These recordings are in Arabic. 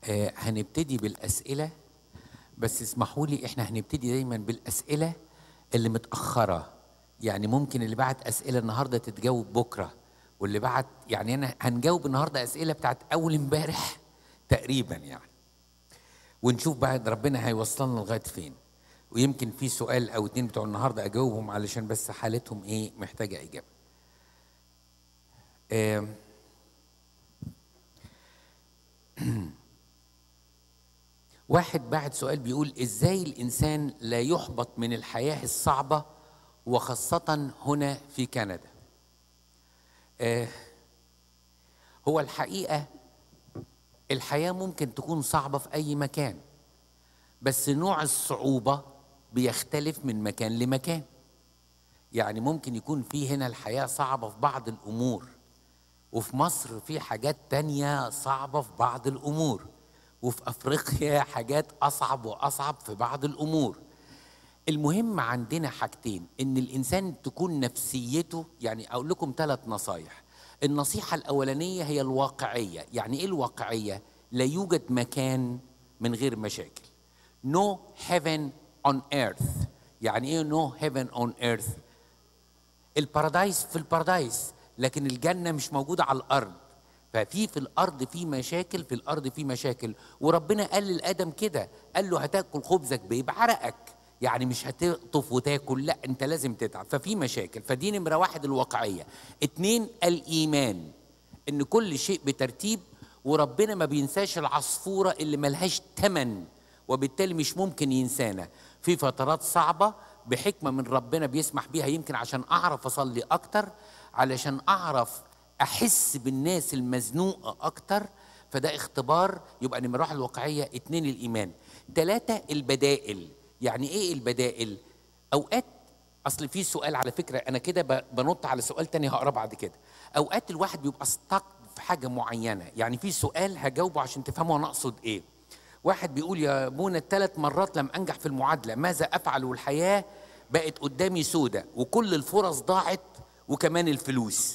هنبتدي بالأسئلة، بس اسمحوا لي احنا هنبتدي دايما بالأسئلة اللي متأخرة. يعني ممكن اللي بعت أسئلة النهاردة تتجاوب بكرة، واللي بعت يعني أنا هنجاوب النهاردة أسئلة بتاعت أول امبارح تقريبا يعني، ونشوف بعد ربنا هيوصلنا لغاية فين. ويمكن في سؤال أو اتنين بتوع النهاردة أجاوبهم علشان بس حالتهم إيه محتاجة إجابة. واحد بعت سؤال بيقول إزاي الإنسان لا يحبط من الحياة الصعبة وخاصة هنا في كندا؟ هو الحقيقة الحياة ممكن تكون صعبة في أي مكان، بس نوع الصعوبة بيختلف من مكان لمكان. يعني ممكن يكون في هنا الحياة صعبة في بعض الأمور، وفي مصر في حاجات تانية صعبة في بعض الأمور، وفي أفريقيا حاجات أصعب وأصعب في بعض الأمور. المهم عندنا حاجتين، إن الإنسان تكون نفسيته، يعني أقول لكم 3 نصايح. النصيحة الأولانية هي الواقعية. يعني إيه الواقعية؟ لا يوجد مكان من غير مشاكل. No heaven on earth. يعني إيه no heaven on earth؟ البارادايس في البارادايس، لكن الجنة مش موجودة على الأرض. ففي الأرض في مشاكل، في الأرض في مشاكل. وربنا قال لآدم كده، قال له هتاكل خبزك بعرقك، يعني مش هتقطف وتاكل، لا انت لازم تتعب. ففي مشاكل. فدي نمرة 1 الواقعية. 2 الإيمان، إن كل شيء بترتيب، وربنا ما بينساش العصفورة اللي ملهاش تمن، وبالتالي مش ممكن ينسانا. في فترات صعبة بحكمة من ربنا بيسمح بيها، يمكن عشان أعرف أصلي أكتر، علشان أعرف أحس بالناس المزنوقة أكتر. فده اختبار. يبقى نمرة 1 الواقعية، 2 الإيمان. 3 البدائل. يعني إيه البدائل؟ أوقات أصل في سؤال على فكرة، أنا كده بنط على سؤال تاني هقراه بعد كده. أوقات الواحد بيبقى stuck في حاجة معينة. يعني في سؤال هجاوبه عشان تفهموا أنا أقصد إيه. واحد بيقول يا منى 3 مرات لم أنجح في المعادلة، ماذا أفعل والحياة بقت قدامي سودة وكل الفرص ضاعت وكمان الفلوس؟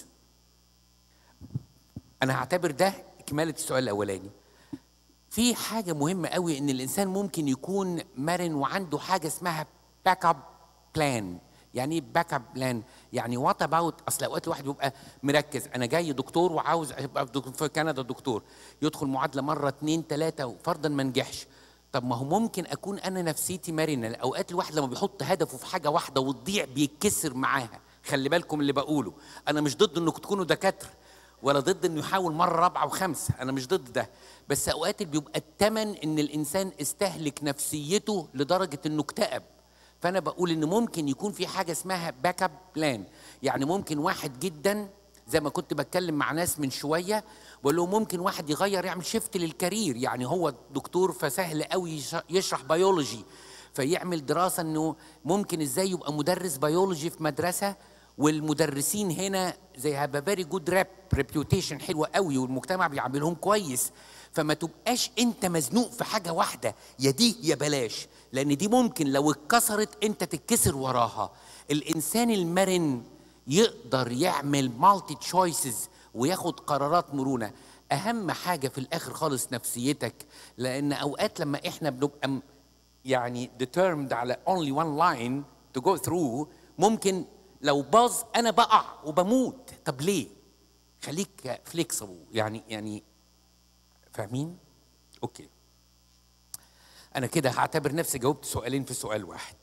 أنا هعتبر ده إكمالة السؤال الأولاني. في حاجة مهمة قوي، إن الإنسان ممكن يكون مرن وعنده حاجة اسمها باك اب بلان. يعني ايه باك اب بلان؟ يعني وات اباوت، اصل اوقات الواحد بيبقى مركز، انا جاي دكتور وعاوز ابقى في كندا دكتور، يدخل معادله مره 2 3 وفرضا ما نجحش. طب ما هو ممكن اكون انا نفسيتي مرنه. اوقات الواحد لما بيحط هدفه في حاجه واحده وتضيع بيتكسر معاها. خلي بالكم اللي بقوله، انا مش ضد انكم تكونوا دكاتره، ولا ضد انه يحاول مره 4 و5، انا مش ضد ده. بس اوقات بيبقى الثمن ان الانسان استهلك نفسيته لدرجه انه اكتئب. فأنا بقول إن ممكن يكون في حاجة اسمها باك اب بلان. يعني ممكن واحد جدا، زي ما كنت بتكلم مع ناس من شوية، بقول له ممكن واحد يغير، يعمل شيفت للكارير. يعني هو دكتور فسهل قوي يشرح بيولوجي، فيعمل دراسة إنه ممكن إزاي يبقى مدرس بيولوجي في مدرسة، والمدرسين هنا زي هاف فيري جود ريبيوتيشن حلوة قوي، والمجتمع بيعاملهم كويس. فما تبقاش انت مزنوق في حاجه واحده، يا دي يا بلاش، لان دي ممكن لو اتكسرت انت تتكسر وراها. الانسان المرن يقدر يعمل مالتي تشويسز وياخد قرارات مرونه. اهم حاجه في الاخر خالص نفسيتك، لان اوقات لما احنا بنبقى يعني determined على only one line to go through، ممكن لو باظ انا بقع وبموت. طب ليه؟ خليك فليكسبل. يعني فاهمين؟ اوكي. انا كده هعتبر نفسي جاوبت سؤالين في سؤال واحد.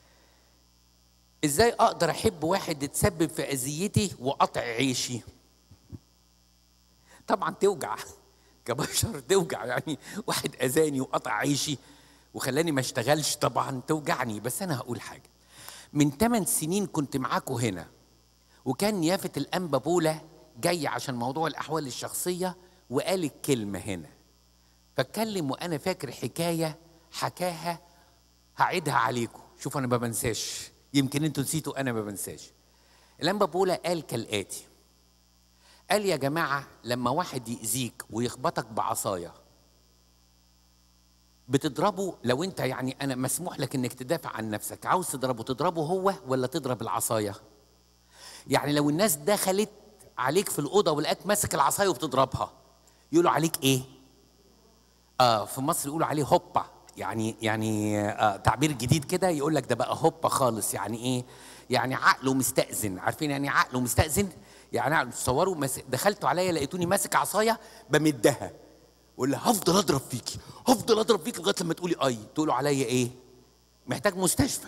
ازاي اقدر احب واحد يتسبب في اذيتي وقطع عيشي؟ طبعا توجع كبشر، توجع. يعني واحد اذاني وقطع عيشي وخلاني ما اشتغلش، طبعا توجعني. بس انا هقول حاجه. من 8 سنين كنت معاكم هنا، وكان نيافه الانبا بولا جاي عشان موضوع الاحوال الشخصيه، وقال الكلمه هنا. فاتكلم وانا فاكر حكايه حكاها، هعيدها عليكم. شوفوا انا ما بنساش، يمكن انتوا نسيتوا، انا ما بنساش. الانبا بولا قال كالاتي، قال يا جماعه لما واحد يأذيك ويخبطك بعصايه بتضربه. لو انت يعني انا مسموح لك انك تدافع عن نفسك، عاوز تضربه هو ولا تضرب العصايه؟ يعني لو الناس دخلت عليك في الاوضه ولقاك ماسك العصايه وبتضربها، يقولوا عليك ايه؟ في مصر يقولوا عليه هوبا، يعني تعبير جديد كده، يقول لك ده بقى هوبا خالص. يعني ايه؟ يعني عقله مستأذن. عارفين يعني عقله مستأذن؟ يعني عقله، تصوروا دخلتوا عليا لقيتوني ماسك عصايه بمدها، ولا لها هفضل اضرب فيكي، هفضل اضرب فيكي لغايه لما تقولي اي. تقولوا عليا ايه؟ محتاج مستشفى.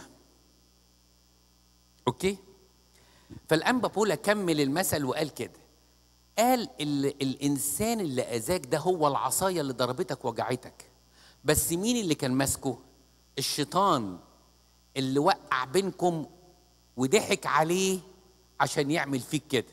اوكي؟ فالانبا بولا كمل المثل وقال كده، قال الانسان اللي اذاك ده هو العصايه اللي ضربتك وجعتك، بس مين اللي كان ماسكه؟ الشيطان اللي وقع بينكم وضحك عليه عشان يعمل فيك كده.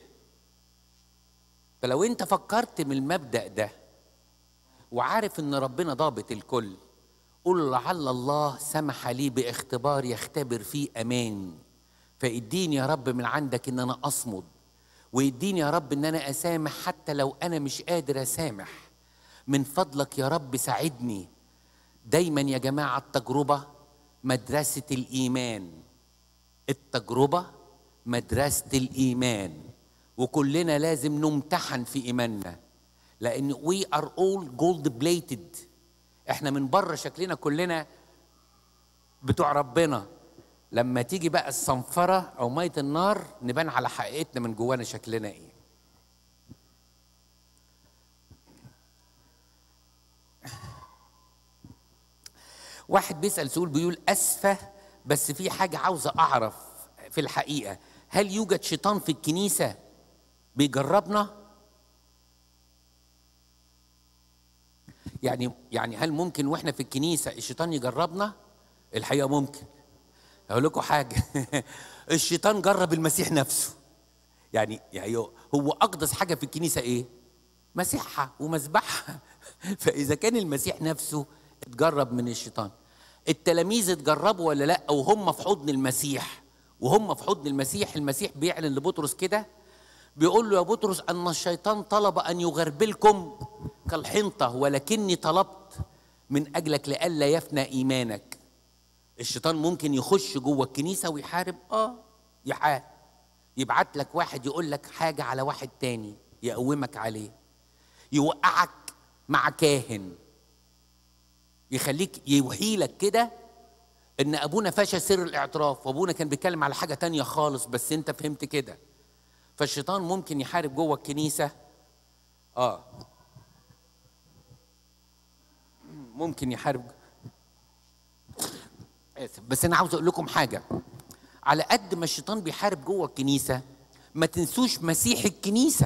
فلو انت فكرت من المبدأ ده وعارف ان ربنا ضابط الكل، قل لعل الله سمح لي باختبار يختبر فيه امان، فاديني يا رب من عندك ان انا اصمد، ويديني يا رب ان انا اسامح حتى لو انا مش قادر اسامح. من فضلك يا رب ساعدني. دايما يا جماعة التجربة مدرسة الإيمان، التجربة مدرسة الإيمان، وكلنا لازم نمتحن في إيماننا، لأن we are all gold plated. احنا من بره شكلنا كلنا بتوع ربنا، لما تيجي بقى الصنفرة أو مية النار نبان على حقيقتنا من جوانا شكلنا إيه. واحد بيسأل سؤال بيقول أسفة، بس في حاجة عاوزة أعرف في الحقيقة، هل يوجد شيطان في الكنيسة بيجربنا؟ يعني هل ممكن واحنا في الكنيسة الشيطان يجربنا؟ الحقيقة ممكن. أقول لكم حاجة الشيطان جرب المسيح نفسه. يعني هو أقدس حاجة في الكنيسة إيه؟ مسيحها ومذبحها. فإذا كان المسيح نفسه اتجرب من الشيطان، التلاميذ اتجربوا ولا لا؟ وهم في حضن المسيح، وهم في حضن المسيح، المسيح بيعلن لبطرس كده، بيقول له يا بطرس أن الشيطان طلب أن يغربلكم كالحنطة، ولكني طلبت من أجلك لئلا يفنى إيمانك. الشيطان ممكن يخش جوه الكنيسة ويحارب، يحارب، يبعت لك واحد يقول لك حاجة على واحد تاني يقومك عليه، يوقعك مع كاهن، يخليك يوحيلك كده ان ابونا فشى سر الاعتراف، وابونا كان بيتكلم على حاجه تانية خالص بس انت فهمت كده. فالشيطان ممكن يحارب جوه الكنيسه، ممكن يحارب. اسف، بس انا عاوز اقول لكم حاجه، على قد ما الشيطان بيحارب جوه الكنيسه ما تنسوش مسيح الكنيسه،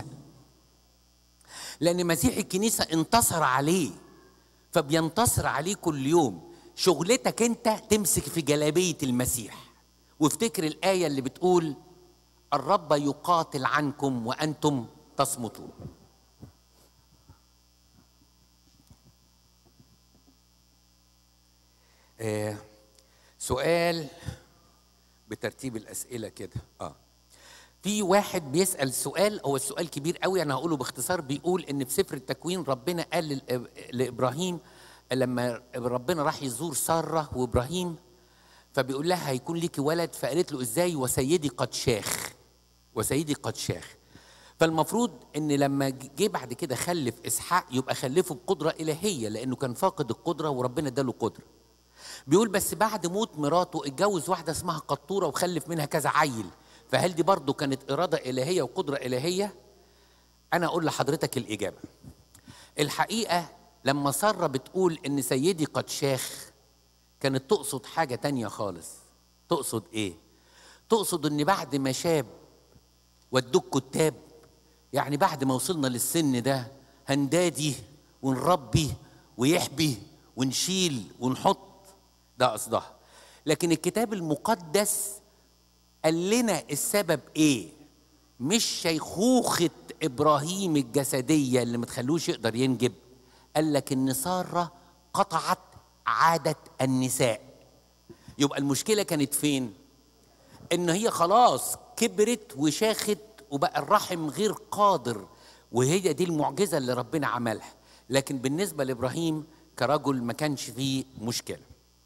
لان مسيح الكنيسه انتصر عليه، فبينتصر عليه كل يوم. شغلتك انت تمسك في جلابيه المسيح، وافتكر الايه اللي بتقول الرب يقاتل عنكم وانتم تصمتون. سؤال بترتيب الاسئله كده. في واحد بيسال سؤال، هو السؤال كبير قوي، انا هقوله باختصار. بيقول ان في سفر التكوين ربنا قال لابراهيم لما ربنا راح يزور ساره وابراهيم، فبيقول لها هيكون ليكي ولد، فقالت له ازاي؟ وسيدي قد شاخ، وسيدي قد شاخ. فالمفروض ان لما جه بعد كده خلف اسحاق يبقى خلفه بقدره الهيه، لانه كان فاقد القدره وربنا اداله قدره. بيقول بس بعد موت مراته اتجوز واحده اسمها قطوره وخلف منها كذا عيل، فهل دي برضو كانت اراده الهيه وقدره الهيه؟ انا اقول لحضرتك الاجابه. الحقيقه لما ساره بتقول ان سيدي قد شاخ كانت تقصد حاجه تانية خالص. تقصد ايه؟ تقصد ان بعد ما شاب ودوك كتاب، يعني بعد ما وصلنا للسن ده هندادي ونربي ويحبي ونشيل ونحط، ده قصدها. لكن الكتاب المقدس قال لنا السبب ايه؟ مش شيخوخة ابراهيم الجسدية اللي ما تخلوش يقدر ينجب، قال لك ان سارة قطعت عادة النساء. يبقى المشكلة كانت فين؟ ان هي خلاص كبرت وشاخت وبقى الرحم غير قادر، وهي دي المعجزة اللي ربنا عملها. لكن بالنسبة لإبراهيم كرجل ما كانش فيه مشكلة.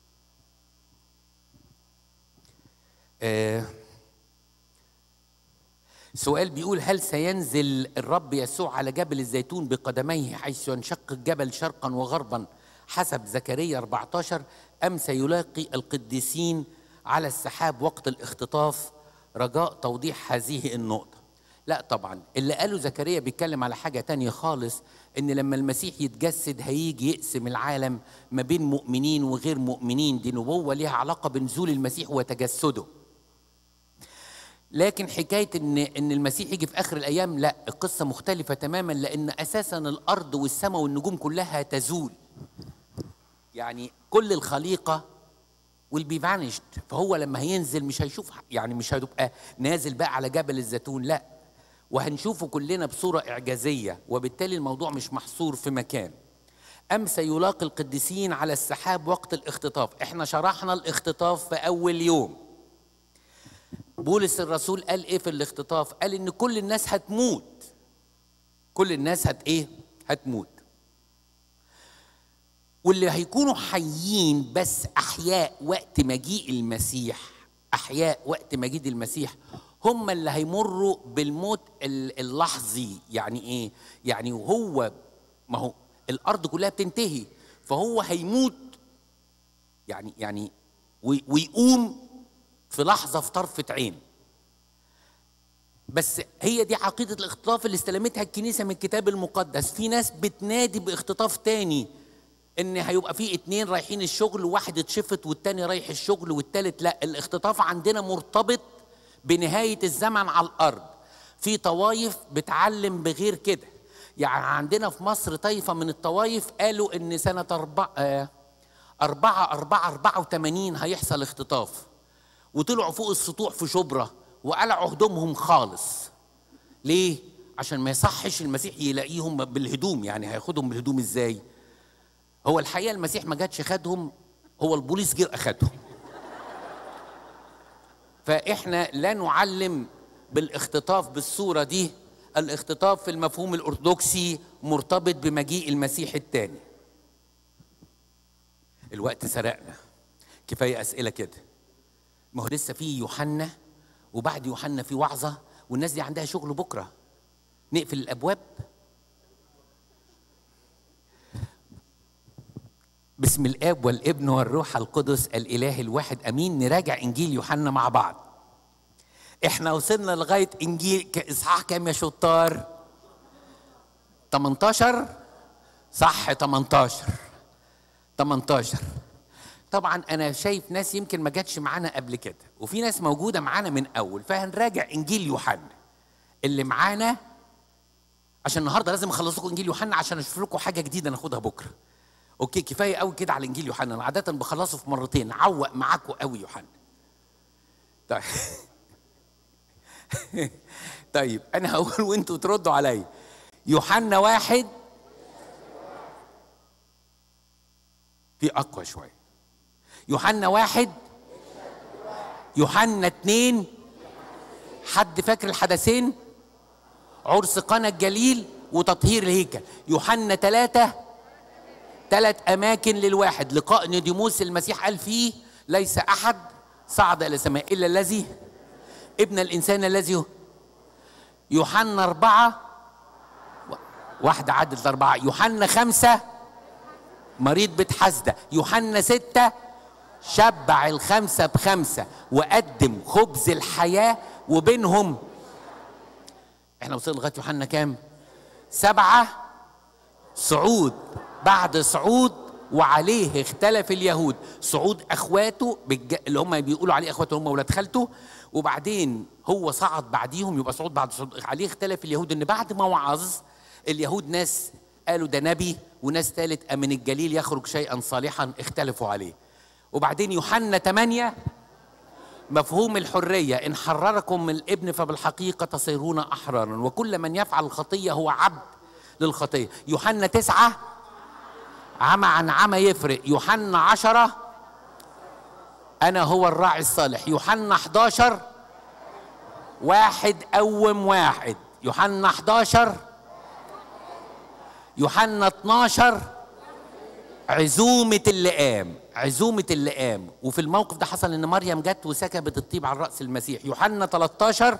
سؤال بيقول هل سينزل الرب يسوع على جبل الزيتون بقدميه حيث ينشق الجبل شرقا وغربا حسب زكريا 14 أم سيلاقي القديسين على السحاب وقت الاختطاف، رجاء توضيح هذه النقطة. لا طبعا، اللي قاله زكريا بيتكلم على حاجة تانية خالص، إن لما المسيح يتجسد هيجي يقسم العالم ما بين مؤمنين وغير مؤمنين. دي نبوة ليها علاقة بنزول المسيح وتجسده. لكن حكاية إن المسيح يجي في آخر الأيام، لا، القصة مختلفة تماما، لأن أساسا الأرض والسماء والنجوم كلها تزول. يعني كل الخليقة will be vanished. فهو لما هينزل مش هيشوف، يعني مش هتبقى نازل بقى على جبل الزيتون، لا، وهنشوفه كلنا بصورة إعجازية، وبالتالي الموضوع مش محصور في مكان. أم سيلاقي القديسين على السحاب وقت الاختطاف. احنا شرحنا الاختطاف في أول يوم. بولس الرسول قال ايه في الاختطاف؟ قال ان كل الناس هتموت. كل الناس هتموت. واللي هيكونوا حيين بس احياء وقت مجيء المسيح، احياء وقت مجيء المسيح، هم اللي هيمروا بالموت اللحظي. يعني ايه؟ يعني وهو، ما هو الارض كلها بتنتهي، فهو هيموت يعني ويقوم في لحظة، في طرفة عين. بس هي دي عقيدة الاختطاف اللي استلمتها الكنيسة من الكتاب المقدس. في ناس بتنادي باختطاف تاني، ان هيبقى في 2 رايحين الشغل، وواحد اتشفت والتاني رايح الشغل والتالت لا. الاختطاف عندنا مرتبط بنهاية الزمن على الأرض. في طوايف بتعلم بغير كده. يعني عندنا في مصر طائفة من الطوايف قالوا ان سنة 84 هيحصل اختطاف، وطلعوا فوق السطوح في شبرا وقلعوا هدومهم خالص. ليه؟ عشان ما يصحش المسيح يلاقيهم بالهدوم. يعني هياخدهم بالهدوم ازاي؟ هو الحقيقة المسيح ما جاتش خدهم، هو البوليس جه اخدهم. فاحنا لا نعلم بالاختطاف بالصورة دي. الاختطاف في المفهوم الأرثوذكسي مرتبط بمجيء المسيح الثاني. الوقت سرقنا، كفاية أسئلة كده. ما هو لسه في يوحنا، وبعد يوحنا في وعظة، والناس دي عندها شغل بكرة. نقفل الأبواب. بسم الآب والابن والروح القدس الإله الواحد أمين. نراجع إنجيل يوحنا مع بعض. إحنا وصلنا لغاية إنجيل إصحاح كام يا شطار؟ 18 صح؟ 18. طبعا أنا شايف ناس يمكن ما جاتش معانا قبل كده، وفي ناس موجودة معانا من أول، فهنراجع إنجيل يوحنا اللي معانا، عشان النهارده لازم أخلص لكم إنجيل يوحنا عشان أشوف لكم حاجة جديدة ناخدها بكرة. أوكي، كفاية قوي كده على إنجيل يوحنا. أنا عادة بخلصه في مرتين، عوق معاكم قوي يوحنا. طيب طيب أنا هقول وأنتوا تردوا عليا. يوحنا 1 في أقوى شوية. يوحنا 1، يوحنا 2. حد فاكر الحدثين؟ عرس قانا الجليل وتطهير الهيكل. يوحنا 3 أماكن للواحد. لقاء نيديموس المسيح قال فيه ليس أحد صعد إلى السماء إلا الذي ابن الإنسان الذي هو. يوحنا 4 واحدة عدت 4. يوحنا 5 مريض بيت حسدة. يوحنا 6 شبع 5 ب5 وقدم خبز الحياة وبينهم. احنا وصلنا لغاية يوحنا كام؟ 7 صعود. بعد صعود وعليه اختلف اليهود. صعود اخواته اللي هم بيقولوا عليه اخواته، هم ولاد خالته، وبعدين هو صعد بعديهم، يبقى صعود بعد صعود. عليه اختلف اليهود، ان بعد ما وعظ اليهود ناس قالوا ده نبي، وناس ثالث من الجليل يخرج شيئا صالحا، اختلفوا عليه. وبعدين يوحنا 8 مفهوم الحرية. إن حرركم من الابن فبالحقيقة تصيرون أحرارا، وكل من يفعل الخطية هو عبد للخطية. يوحنا 9 عمى عن عمى يفرق. يوحنا 10 أنا هو الراعي الصالح. يوحنا 11 واحد قوم واحد. يوحنا 11. يوحنا 12 عزومة اللئام. عزومة اللئام. وفي الموقف ده حصل ان مريم جت وسكبت الطيب على رأس المسيح. يوحنا 13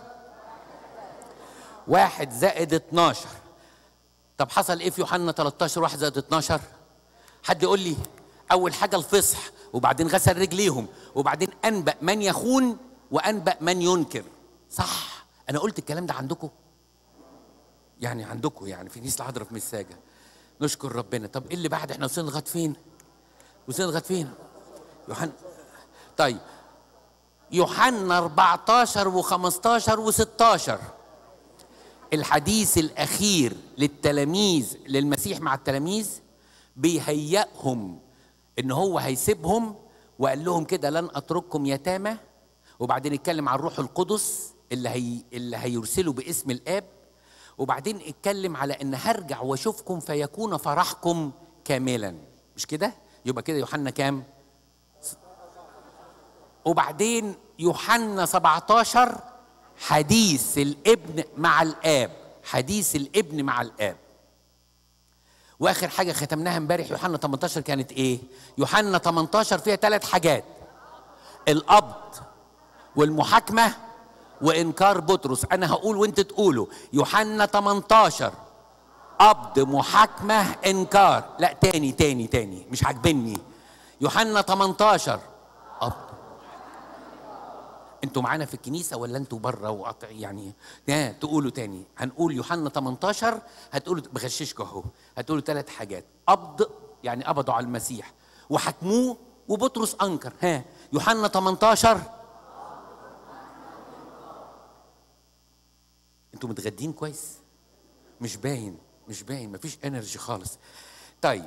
1 زائد 12. طب حصل ايه في يوحنا 13 1 زائد 12؟ حد يقول لي؟ اول حاجه الفصح، وبعدين غسل رجليهم، وبعدين انبأ من يخون وانبأ من ينكر. صح؟ انا قلت الكلام ده عندكم؟ يعني عندكم، يعني في كنيسه العذراء في مساجه. نشكر ربنا. طب ايه اللي بعد؟ احنا وصلنا لغايه فين؟ وصلنا لغايه فين؟ يوحنا. طيب يوحنا 14 و15 و16 الحديث الاخير للتلاميذ، للمسيح مع التلاميذ، بيهيئهم ان هو هيسيبهم، وقال لهم كده لن اترككم يتامى. وبعدين اتكلم عن الروح القدس اللي هيرسله باسم الاب. وبعدين اتكلم على ان هرجع واشوفكم فيكون فرحكم كاملا. مش كده؟ يبقى كده يوحنا كام؟ وبعدين يوحنا 17 حديث الابن مع الاب، حديث الابن مع الاب. واخر حاجه ختمناها امبارح يوحنا 18 كانت ايه؟ يوحنا 18 فيها 3 حاجات: القبض والمحاكمه وانكار بطرس. انا هقول وانت تقولوا. يوحنا 18 قبض، محاكمه، انكار. لا تاني مش عاجبني. يوحنا 18 قبض. انتوا معانا في الكنيسه ولا انتوا بره وقطع يعني؟ تقولوا تاني. هنقول يوحنا 18، هتقولوا بغششكوا اهو، هتقولوا 3 حاجات: قبض يعني قبضوا على المسيح، وحكموه، وبطرس انكر. يوحنا 18. انتوا متغدين كويس؟ مش باين مفيش انرجي خالص. طيب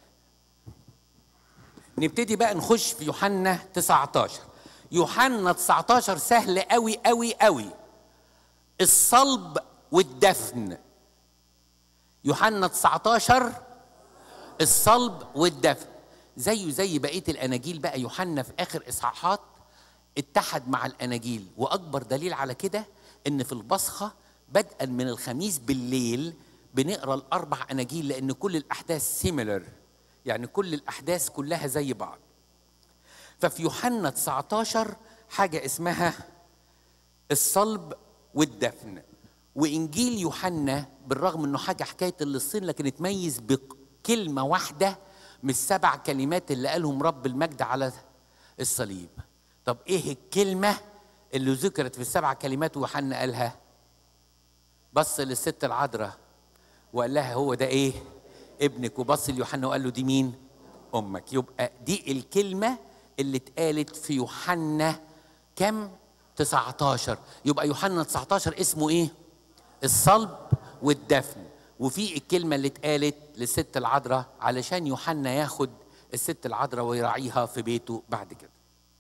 نبتدي بقى نخش في يوحنا 19. يوحنا 19 سهل قوي قوي قوي. الصلب والدفن. يوحنا 19 الصلب والدفن. زيه زي بقيه الاناجيل بقى. يوحنا في اخر اصحاحات اتحد مع الاناجيل، واكبر دليل على كده ان في البصخه بدءا من الخميس بالليل بنقرا ال4 اناجيل، لان كل الاحداث سيميلر، يعني كل الاحداث كلها زي بعض. ففي يوحنا 19 حاجه اسمها الصلب والدفن. وانجيل يوحنا بالرغم انه حكايه اللصين، لكن اتميز بكلمه واحده من ال7 كلمات اللي قالهم رب المجد على الصليب. طب ايه الكلمه اللي ذكرت في ال7 كلمات ويوحنا قالها؟ بص للست العذراء وقال لها هو ده ايه؟ ابنك. وبص ليوحنا وقال له دي مين؟ امك. يبقى دي الكلمه اللي اتقالت في يوحنا كم؟ 19. يبقى يوحنا 19 اسمه ايه؟ الصلب والدفن. وفي الكلمه اللي اتقالت للست العذراء علشان يوحنا ياخد الست العذراء ويراعيها في بيته بعد كده.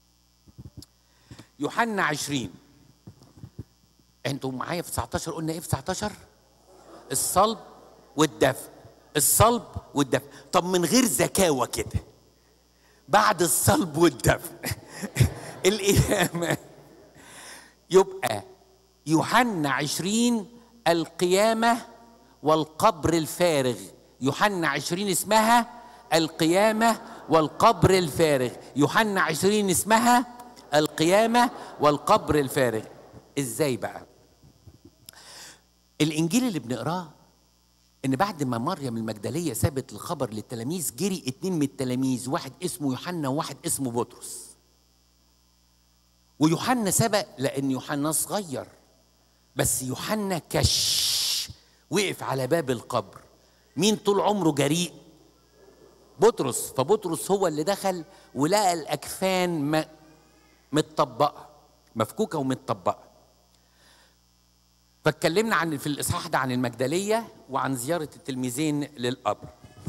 يوحنا 20. انتوا معايا في 19؟ قلنا ايه في 19؟ الصلب والدفن. الصلب والدفن. طب من غير زكاوة كده، بعد الصلب والدفن القيامة. يبقى يوحنا 20 القيامة والقبر الفارغ. يوحنا 20 اسمها القيامة والقبر الفارغ. يوحنا 20 اسمها القيامة والقبر الفارغ. ازاي بقى؟ الانجيل اللي بنقراه ان بعد ما مريم المجدليه سابت الخبر للتلاميذ، جري 2 من التلاميذ، واحد اسمه يوحنا وواحد اسمه بطرس. ويوحنا سبق لان يوحنا صغير، بس يوحنا كش وقف على باب القبر. مين طول عمره جريء؟ بطرس. فبطرس هو اللي دخل ولقى الاكفان متطبقه، مفكوكه ومتطبقه. فاتكلمنا عن في الاصحاح ده عن المجدليه وعن زياره التلميذين للقبر.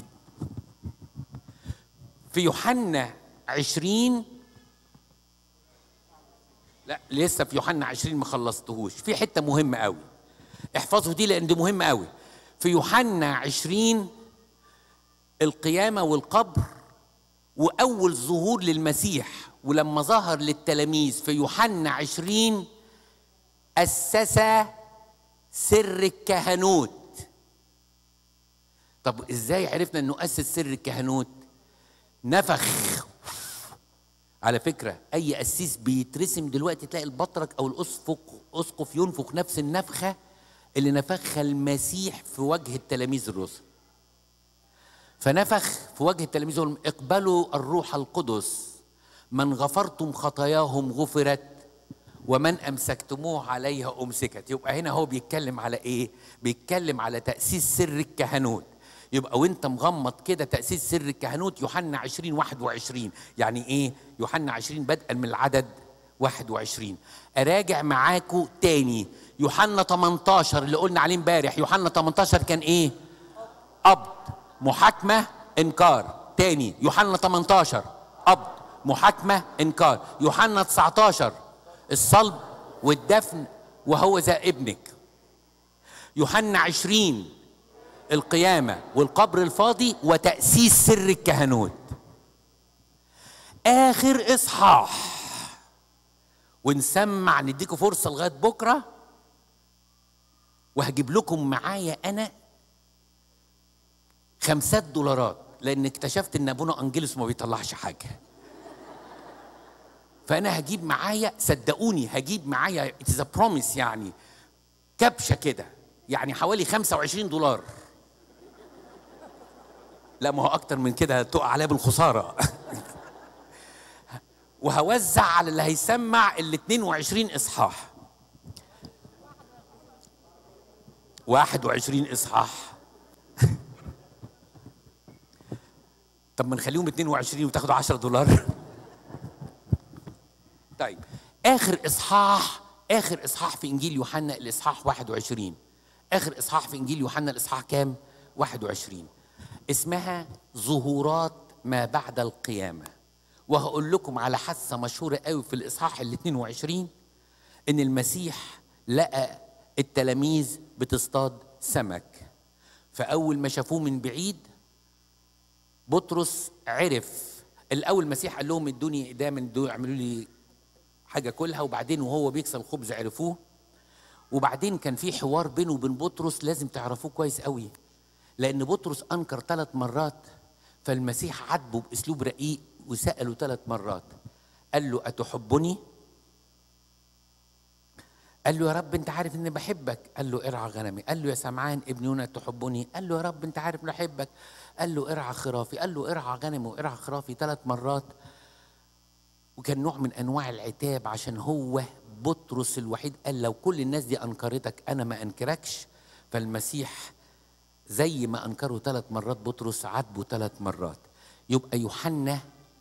في يوحنا 20 لا لسه في يوحنا 20 ما خلصتهوش، في حته مهمه قوي، احفظوا دي لان دي مهمه قوي. في يوحنا 20 القيامه والقبر واول ظهور للمسيح. ولما ظهر للتلاميذ في يوحنا 20 اسس سر الكهنوت. طب ازاي عرفنا انه اسس سر الكهنوت؟ نفخ. على فكره اي قسيس بيترسم دلوقتي تلاقي البطرك او الاسقف ينفخ نفس النفخه اللي نفخها المسيح في وجه التلاميذ الرسل. فنفخ في وجه التلاميذ يقول اقبلوا الروح القدس، من غفرتم خطاياهم غفرت ومن أمسكتموه عليها أمسكت. يبقى هنا هو بيتكلم على إيه؟ بيتكلم على تأسيس سر الكهنوت. يبقى وانت مغمض كده تأسيس سر الكهنوت يوحنا 20:21. يعني إيه؟ يوحنا 20 بدءا من العدد 21. أراجع معاكم تاني. يوحنا 18 اللي قلنا عليه امبارح، يوحنا 18 كان إيه؟ قبض، محاكمة، إنكار. تاني يوحنا 18 قبض، محاكمة، إنكار. يوحنا 19 الصلب والدفن وهو ذا ابنك. يوحنا 20 القيامة والقبر الفاضي وتأسيس سر الكهنوت. آخر إصحاح، ونسمع نديكم فرصة لغاية بكرة، وهجيب لكم معايا أنا $5 لأن اكتشفت إن أبونا أنجيلوس ما بيطلعش حاجة. فأنا هجيب معايا، صدقوني هجيب معايا it is a promise، يعني كبشة كده، يعني حوالي $25. لا ما هو أكتر من كده هتقع عليا بالخسارة. وهوزع على اللي هيسمع ال 22 إصحاح. 21 إصحاح. طب ما نخليهم 22 وتاخدوا $10. طيب آخر إصحاح في إنجيل يوحنا الإصحاح 21. آخر إصحاح في إنجيل يوحنا الإصحاح كام؟ 21. اسمها ظهورات ما بعد القيامة. وهقول لكم على حادثة مشهورة قوي في الإصحاح ال 22، إن المسيح لقى التلاميذ بتصطاد سمك. فأول ما شافوه من بعيد بطرس عرف. الأول المسيح قال لهم ادوني دايما اعملوا لي حاجة كلها، وبعدين وهو بيكسر الخبز عرفوه. وبعدين كان في حوار بينه وبين بطرس لازم تعرفوه كويس قوي، لأن بطرس أنكر 3 مرات. فالمسيح عاتبه بأسلوب رقيق وسأله 3 مرات. قال له أتحبني؟ قال له يا رب أنت عارف إني بحبك. قال له ارعى غنمي. قال له يا سمعان ابن يونا تحبني؟ قال له يا رب أنت عارف إني بحبك. قال له ارعى خرافي. قال له ارعى غنمي وارعى خرافي 3 مرات. وكان نوع من أنواع العتاب، عشان هو بطرس الوحيد قال لو كل الناس دي أنكرتك أنا ما أنكركش. فالمسيح زي ما أنكره 3 مرات بطرس عاتبه 3 مرات. يبقى يوحنا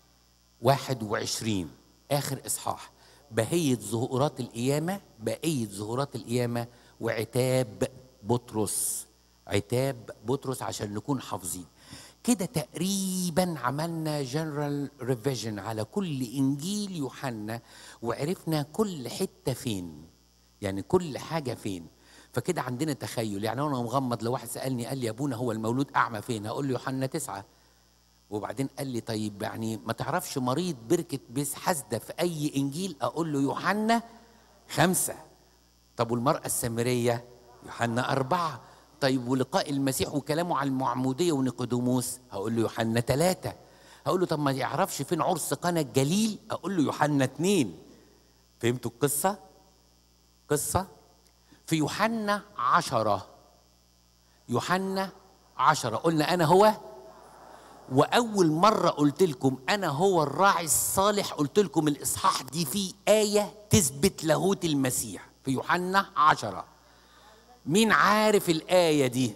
21 آخر إصحاح، بقية ظهورات القيامة وعتاب بطرس. عتاب بطرس عشان نكون حافظين كده. تقريبا عملنا جنرال ريفيجن على كل إنجيل يوحنا، وعرفنا كل حتة فين، يعني كل حاجة فين. فكده عندنا تخيل. يعني أنا مغمض لو واحد سألني قال لي يا أبونا هو المولود أعمى فين؟ هقول له يوحنا 9. وبعدين قال لي طيب يعني ما تعرفش مريض بركة بيس حسدة في أي إنجيل؟ أقول له يوحنا 5. طب والمرأة السامرية؟ يوحنا 4. طيب ولقاء المسيح وكلامه عن المعمودية ونيقوديموس؟ هقول له يوحنا 3. هقول له طب ما يعرفش فين عرس قانا الجليل؟ أقول له يوحنا 2. فهمتوا القصة؟ قصة في يوحنا 10. يوحنا 10 قلنا أنا هو. وأول مرة قلت لكم أنا هو الراعي الصالح، قلت لكم الإصحاح دي فيه آية تثبت لاهوت المسيح في يوحنا 10. مين عارف الآية دي؟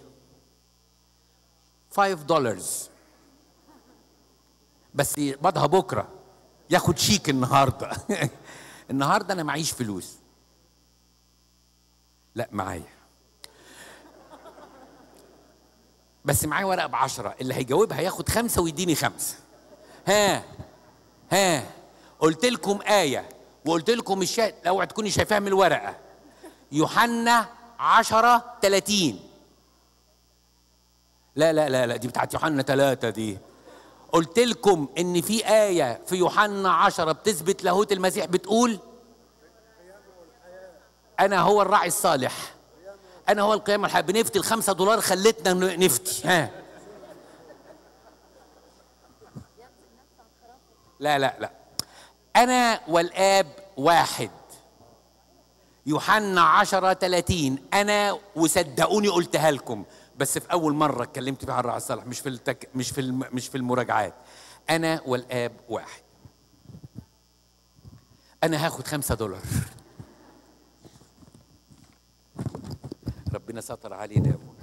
$5 بس يقبضها بكرة، ياخد شيك النهاردة. النهاردة أنا معيش فلوس. لا معايا، بس معايا ورقة ب10. اللي هيجاوبها هياخد 5 ويديني 5. ها قلت لكم آية وقلت لكم اوعى تكوني شايفاها من الورقة. يوحنا 10:30. لا دي بتاعت يوحنا 3 دي. قلت لكم ان في آية في يوحنا 10 بتثبت لاهوت المسيح، بتقول انا هو الراعي الصالح، انا هو القيامة والحياة. بنفتي $5 خلتنا نفتي. لا انا والاب واحد. يوحنا 10:30. انا وصدقوني قلتها لكم بس في اول مره اتكلمت فيها عن الراعي الصالح، مش في المراجعات. انا والاب واحد. انا هاخد $5. ربنا ستر علينا يا ابونا.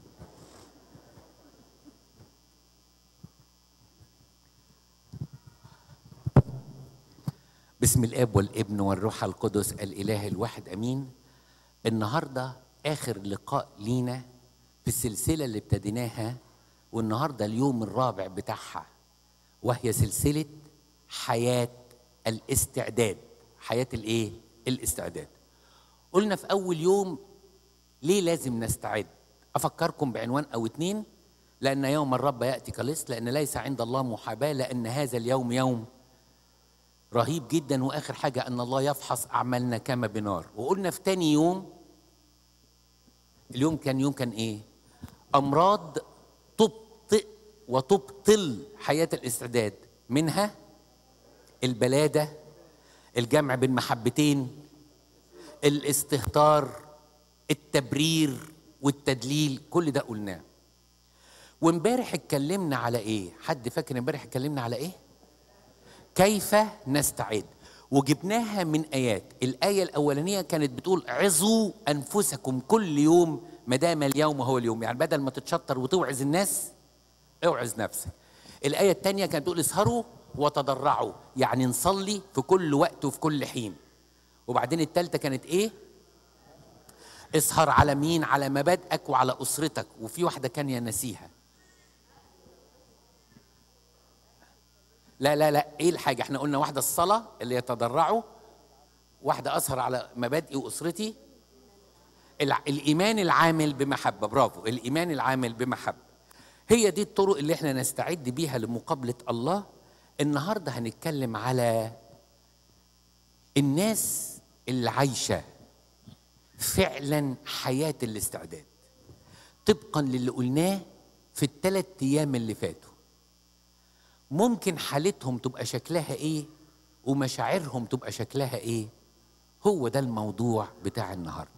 بسم الاب والابن والروح القدس الاله الواحد امين. النهارده اخر لقاء لينا في السلسله اللي ابتديناها، والنهارده اليوم الرابع بتاعها، وهي سلسله حياه الاستعداد. حياه الايه؟ الاستعداد. قلنا في اول يوم ليه لازم نستعد. افكركم بعنوان او اتنين: لان يوم الرب ياتي كلص، لان ليس عند الله محاباه، لان هذا اليوم يوم رهيب جدا، واخر حاجه ان الله يفحص اعمالنا كما بنار. وقلنا في تاني يوم، اليوم كان ايه؟ امراض تبطئ وتبطل حياه الاستعداد، منها البلاده، الجمع بين محبتين، الاستهتار، التبرير والتدليل، كل ده قلناه. وامبارح اتكلمنا على ايه؟ حد فاكر امبارح اتكلمنا على ايه؟ كيف نستعد. وجبناها من ايات. الايه الاولانيه كانت بتقول عظوا انفسكم كل يوم ما دام اليوم هو اليوم، يعني بدل ما تتشطر وتوعظ الناس اوعظ نفسك. الايه الثانيه كانت بتقول اسهروا وتضرعوا، يعني نصلي في كل وقت وفي كل حين. وبعدين الثالثه كانت ايه؟ اسهر على مين؟ على مبادئك وعلى اسرتك. وفي واحده كان نسيها. لا ايه الحاجه؟ احنا قلنا واحده الصلاه اللي يتضرعوا، واحده اسهر على مبادئي واسرتي، الايمان العامل بمحبه. برافو، الايمان العامل بمحبه. هي دي الطرق اللي احنا نستعد بيها لمقابله الله. النهارده هنتكلم على الناس اللي عايشه فعلا حياه الاستعداد طبقا للي قلناه في ال3 أيام اللي فاتوا. ممكن حالتهم تبقى شكلها ايه ومشاعرهم تبقى شكلها ايه. هو ده الموضوع بتاع النهارده.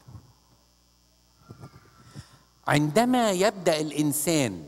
عندما يبدأ الإنسان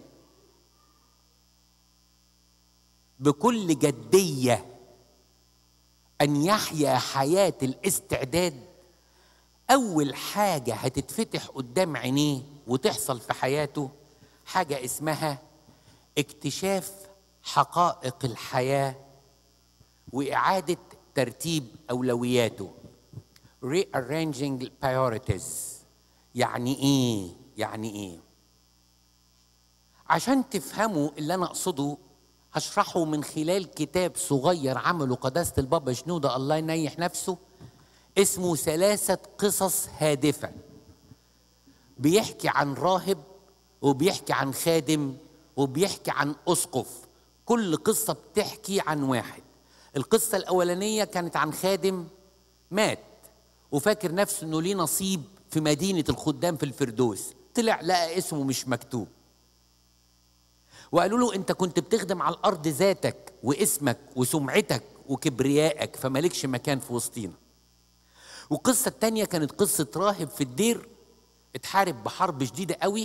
بكل جدية أن يحيا حياة الاستعداد، أول حاجة هتتفتح قدام عينيه وتحصل في حياته حاجة اسمها اكتشاف حقائق الحياة وإعادة ترتيب أولوياته. rearranging priorities. يعني إيه؟ عشان تفهموا اللي أنا أقصده هشرحه من خلال كتاب صغير عمله قداسة البابا شنودة الله ينيح نفسه، اسمه 3 قصص هادفة. بيحكي عن راهب وبيحكي عن خادم وبيحكي عن أسقف. كل قصة بتحكي عن واحد. القصة الأولانية كانت عن خادم مات وفاكر نفسه أنه ليه نصيب في مدينة الخدام في الفردوس. طلع لقى اسمه مش مكتوب، وقالوا له أنت كنت بتخدم على الأرض ذاتك واسمك وسمعتك وكبريائك، فمالكش مكان في وسطينا. والقصة التانية كانت قصة راهب في الدير اتحارب بحرب شديدة قوي،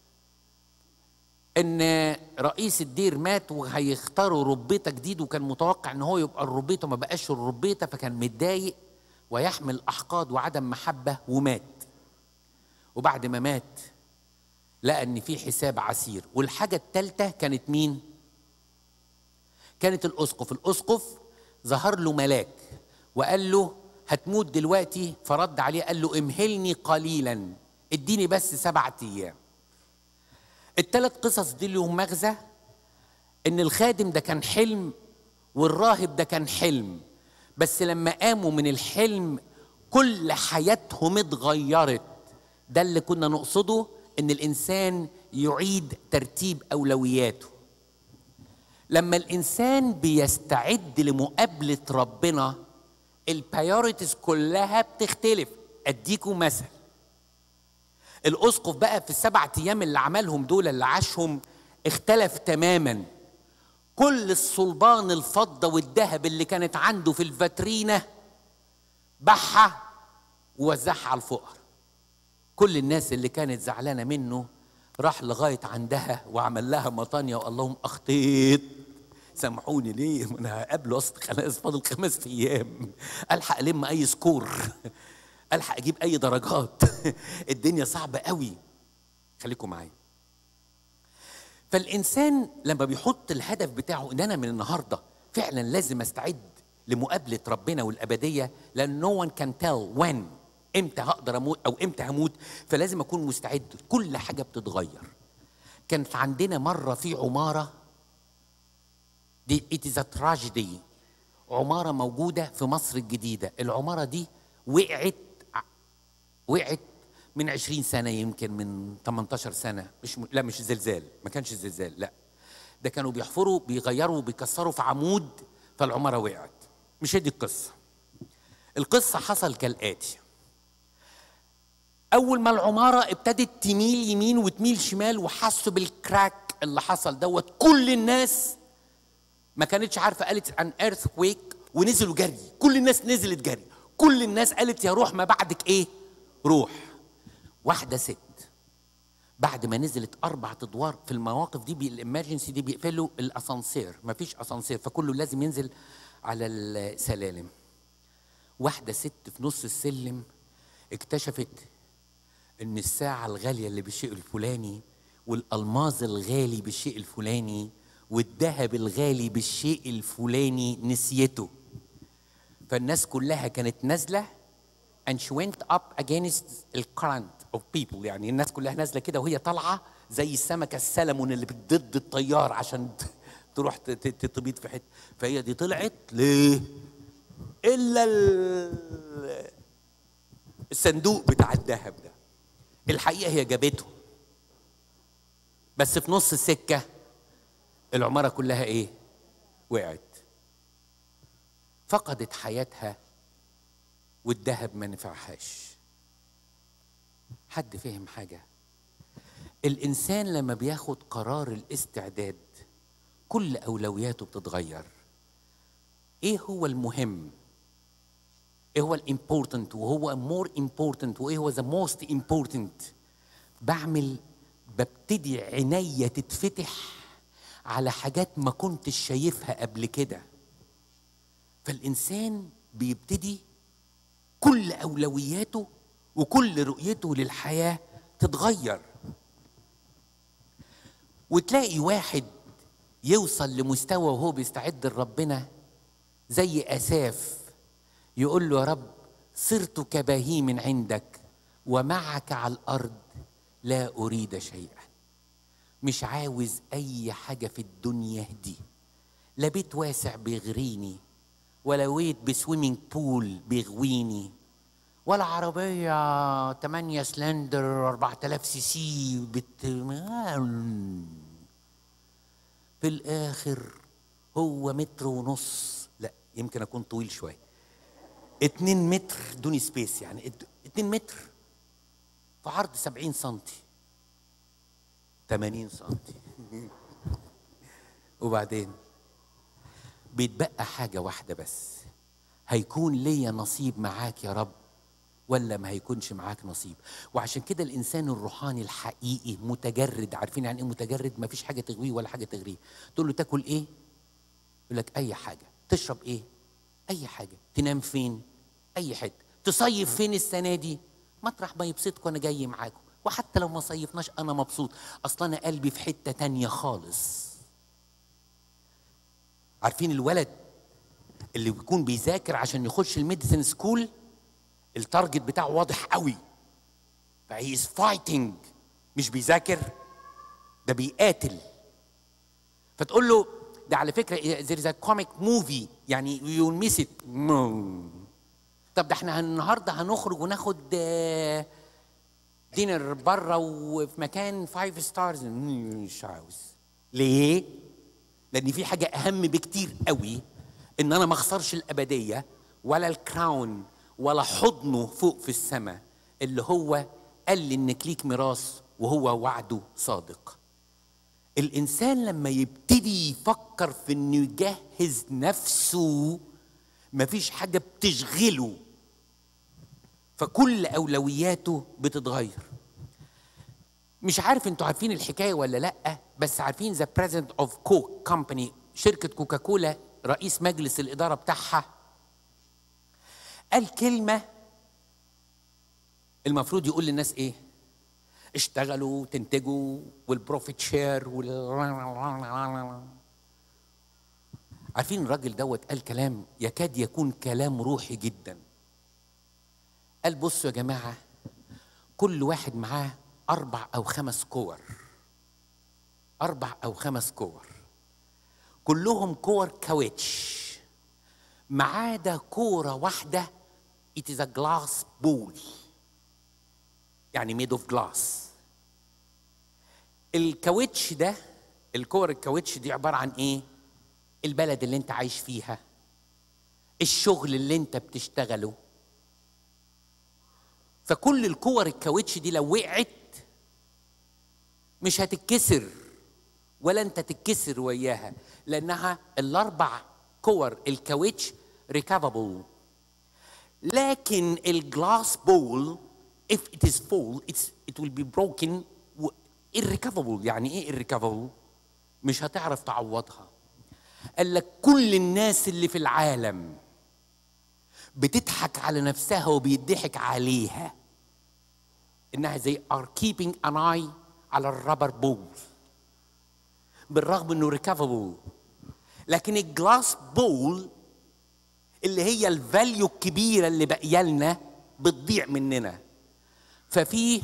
ان رئيس الدير مات وهيختاروا ربيطه جديد، وكان متوقع ان هو يبقى الربيطه، ما بقاش الربيطه، فكان متضايق ويحمل احقاد وعدم محبه ومات. وبعد ما مات لقى ان في حساب عسير. والحاجه الثالثه كانت مين؟ كانت الاسقف. الاسقف ظهر له ملاك وقال له هتموت دلوقتي، فرد عليه قال له امهلني قليلا، اديني بس 7 أيام. ال3 قصص دي لهم مغزى، ان الخادم ده كان حلم والراهب ده كان حلم، بس لما قاموا من الحلم كل حياتهم اتغيرت. ده اللي كنا نقصده، ان الانسان يعيد ترتيب اولوياته. لما الانسان بيستعد لمقابلة ربنا البايوريتيز كلها بتختلف. اديكم مثل، الاسقف بقى في ال7 أيام اللي عملهم دول اللي عاشهم اختلف تماما. كل الصلبان الفضة والذهب اللي كانت عنده في الفاترينة باعها ووزعها على الفقراء. كل الناس اللي كانت زعلانة منه راح لغاية عندها وعمل لها مطانية وقال لهم أخطيت، سامحوني ليه؟ أنا هقابله أصل خلاص فاضل 5 أيام، ألحق ألم أي سكور، ألحق أجيب أي درجات، الدنيا صعبة قوي. خليكم معايا. فالإنسان لما بيحط الهدف بتاعه إن أنا من النهاردة فعلا لازم أستعد لمقابلة ربنا والأبدية، لأن no one can tell when، إمتى هقدر أموت أو إمتى هموت، فلازم أكون مستعد. كل حاجة بتتغير. كان عندنا مرة في عمارة دي it is a tragedy، عمارة موجودة في مصر الجديدة. العمارة دي وقعت من 20 سنة، يمكن من 18 سنة. لا مش زلزال، ما كانش زلزال، لا ده كانوا بيحفروا بيغيروا بيكسروا في عمود فالعمارة وقعت. مش هي دي القصة. القصة حصل كالآتي: أول ما العمارة ابتدت تميل يمين وتميل شمال وحسوا بالكراك اللي حصل دوت، كل الناس ما كانتش عارفة، قالت عن ايرثكويك ونزلوا جري. كل الناس نزلت جري، كل الناس قالت يا روح ما بعدك ايه روح. واحدة ست بعد ما نزلت 4 أدوار، في المواقف دي بالإمرجنسي دي بيقفلوا الأسانسير، مفيش أسانسير فكله لازم ينزل على السلالم. واحدة ست في نص السلم اكتشفت إن الساعة الغالية اللي بالشيء الفلاني، والألماظ الغالي بالشيء الفلاني، والذهب الغالي بالشيء الفلاني نسيته. فالناس كلها كانت نازلة and she went up against the current of people، يعني الناس كلها نازلة كده وهي طالعة زي السمكة السلمون اللي ضد الطيار عشان تروح تبيض في حتة. فهي دي طلعت ليه؟ إلا الصندوق بتاع الذهب ده. الحقيقة هي جابته، بس في نص السكة العمارة كلها ايه؟ وقعت. فقدت حياتها والذهب ما نفعهاش. حد فهم حاجة؟ الإنسان لما بياخد قرار الاستعداد كل أولوياته بتتغير. إيه هو المهم؟ إيه هو الامبورتنت وهو more important وإيه هو the most important؟ ببتدي عينيا تتفتح على حاجات ما كنتش شايفها قبل كده. فالإنسان بيبتدي كل أولوياته وكل رؤيته للحياة تتغير. وتلاقي واحد يوصل لمستوى وهو بيستعد لربنا زي آساف، يقول له يا رب صرت كبهيم عندك ومعك على الأرض لا أريد شيئا. مش عاوز أي حاجة في الدنيا دي، لا بيت واسع بيغريني، ولا ويت بسويمينج بول بيغويني، ولا عربية 8 سلندر 4000 سي سي في الآخر هو 1.5 متر، لا يمكن أكون طويل شوية، 2 متر دوني سبيس، يعني 2 متر في عرض 70 سنتي 80 سنتي. وبعدين بيتبقى حاجة واحدة بس: هيكون ليا نصيب معاك يا رب ولا ما هيكونش معاك نصيب؟ وعشان كده الإنسان الروحاني الحقيقي متجرد. عارفين يعني إيه متجرد؟ ما فيش حاجة تغويه ولا حاجة تغريه. تقول له تاكل إيه؟ يقول لك أي حاجة. تشرب إيه؟ أي حاجة. تنام فين؟ أي حتة. تصيف فين السنة دي؟ مطرح ما يبسطكم أنا جاي معاكم، وحتى لو ما صيفناش أنا مبسوط، أصلا أنا قلبي في حتة تانية خالص. عارفين الولد اللي بيكون بيذاكر عشان يخش الميديسن سكول، التارجت بتاعه واضح قوي، فهي از فايتنج، مش بيذاكر، ده بيقاتل. فتقول له ده على فكره there is a comic movie، يعني you'll miss it. طب ده احنا النهارده هنخرج وناخد دينر بره وفي مكان 5 ستارز. مش عاوز. ليه؟ لان في حاجه اهم بكتير قوي، ان انا ما اخسرش الابديه ولا الكراون ولا حضنه فوق في السماء، اللي هو قال لي انك ليك ميراث وهو وعده صادق. الانسان لما يبتدي يفكر في انه يجهز نفسه مفيش حاجه بتشغله، فكل اولوياته بتتغير. مش عارف انتوا عارفين الحكايه ولا لا، بس عارفين ذا بريزيدنت اوف كوك كومباني، شركه كوكاكولا، رئيس مجلس الاداره بتاعها قال كلمه المفروض يقول للناس ايه؟ اشتغلوا تنتجوا والبروفيت شير عارفين الراجل دوت قال كلام يكاد يكون كلام روحي جدا. قال بصوا يا جماعه، كل واحد معاه 4 أو 5 كور، 4 أو 5 كور، كلهم كور كاوتش، ما عدا كورة واحدة it is a glass ball، يعني made of glass. الكاوتش ده، الكور الكاوتش دي عبارة عن ايه؟ البلد اللي انت عايش فيها، الشغل اللي انت بتشتغله. فكل الكور الكاوتش دي لو وقعت مش هتتكسر ولا انت تتكسر وياها، لانها ال4 كور الكاوتش ريكافابل. لكن الجلاس بول if it is full it will be broken irrecoverable. يعني ايه irrecoverable؟ مش هتعرف تعوضها. قال لك كل الناس اللي في العالم بتضحك على نفسها وبيضحك عليها انها زي are keeping an eye على الرابر بول، بالرغم انه ريكافابل. لكن الجلاس بول اللي هي الفاليو الكبيره اللي باقيه لنا بتضيع مننا. ففي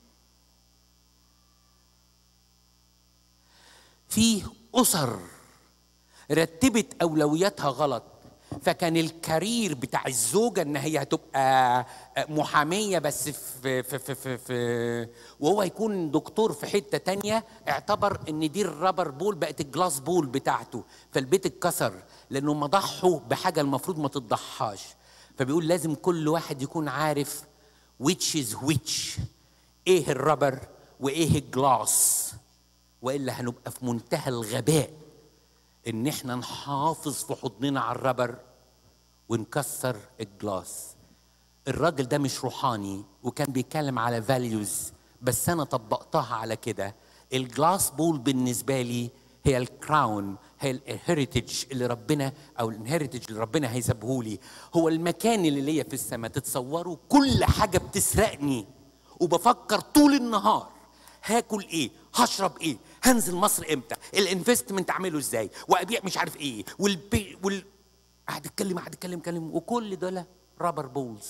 اسر رتبت اولوياتها غلط. فكان الكارير بتاع الزوجه ان هي هتبقى محاميه بس في وهو يكون دكتور في حته تانية، اعتبر ان دي الرابر بول بقت الجلاس بول بتاعته، فالبيت اتكسر لانه ما ضحوا بحاجه المفروض ما تضحاش. فبيقول لازم كل واحد يكون عارف which is which، ايه الرابر وايه الجلاس، والا هنبقى في منتهى الغباء ان احنا نحافظ في حضننا على الربر ونكسر الجلاس. الراجل ده مش روحاني وكان بيتكلم على فاليوز، بس انا طبقتها على كده. الجلاس بول بالنسبه لي هي الكراون، هي الهيريتج اللي ربنا، او الانهيريتج اللي ربنا هيسيبه لي، هو المكان اللي ليا في السماء. تتصوروا كل حاجه بتسرقني وبفكر طول النهار هاكل ايه، هشرب ايه، هنزل مصر امتى، الانفستمنت اعمله ازاي، وابيع مش عارف ايه، قاعد اتكلم وكل دول رابر بولز.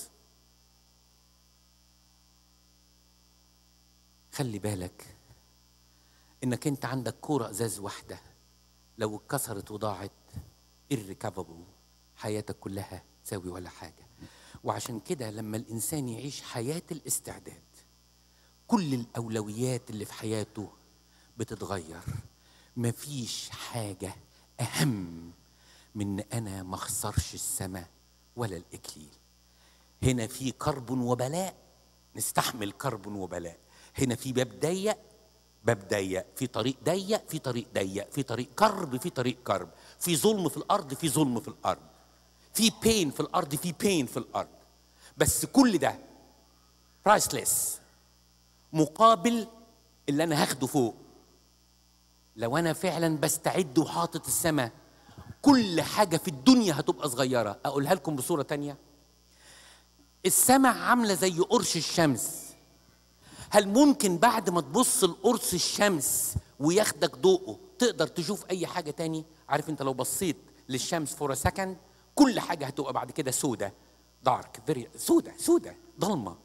خلي بالك انك انت عندك كوره ازاز واحده لو اتكسرت وضاعت irrecoverable، حياتك كلها تساوي ولا حاجه. وعشان كده لما الانسان يعيش حياه الاستعداد، كل الاولويات اللي في حياته بتتغير. مفيش حاجه اهم من ان انا ما اخسرش السماء ولا الاكليل. هنا في كرب وبلاء، نستحمل كرب وبلاء. هنا في باب ضيق، باب ضيق، في طريق ضيق، في طريق ضيق، في طريق كرب، في طريق كرب، في ظلم في الارض، في ظلم في الارض، في بين في الارض، في بين في الارض. بس كل ده برايسلس مقابل اللي انا هاخده فوق. لو انا فعلا بستعد وحاطط السماء، كل حاجه في الدنيا هتبقى صغيره. اقولها لكم بصوره تانية، السماء عامله زي قرص الشمس. هل ممكن بعد ما تبص لقرص الشمس وياخدك ضوءه تقدر تشوف اي حاجه تاني؟ عارف انت لو بصيت للشمس فور سكند كل حاجه هتبقى بعد كده سودة، دارك، فيري سودة ضلمه.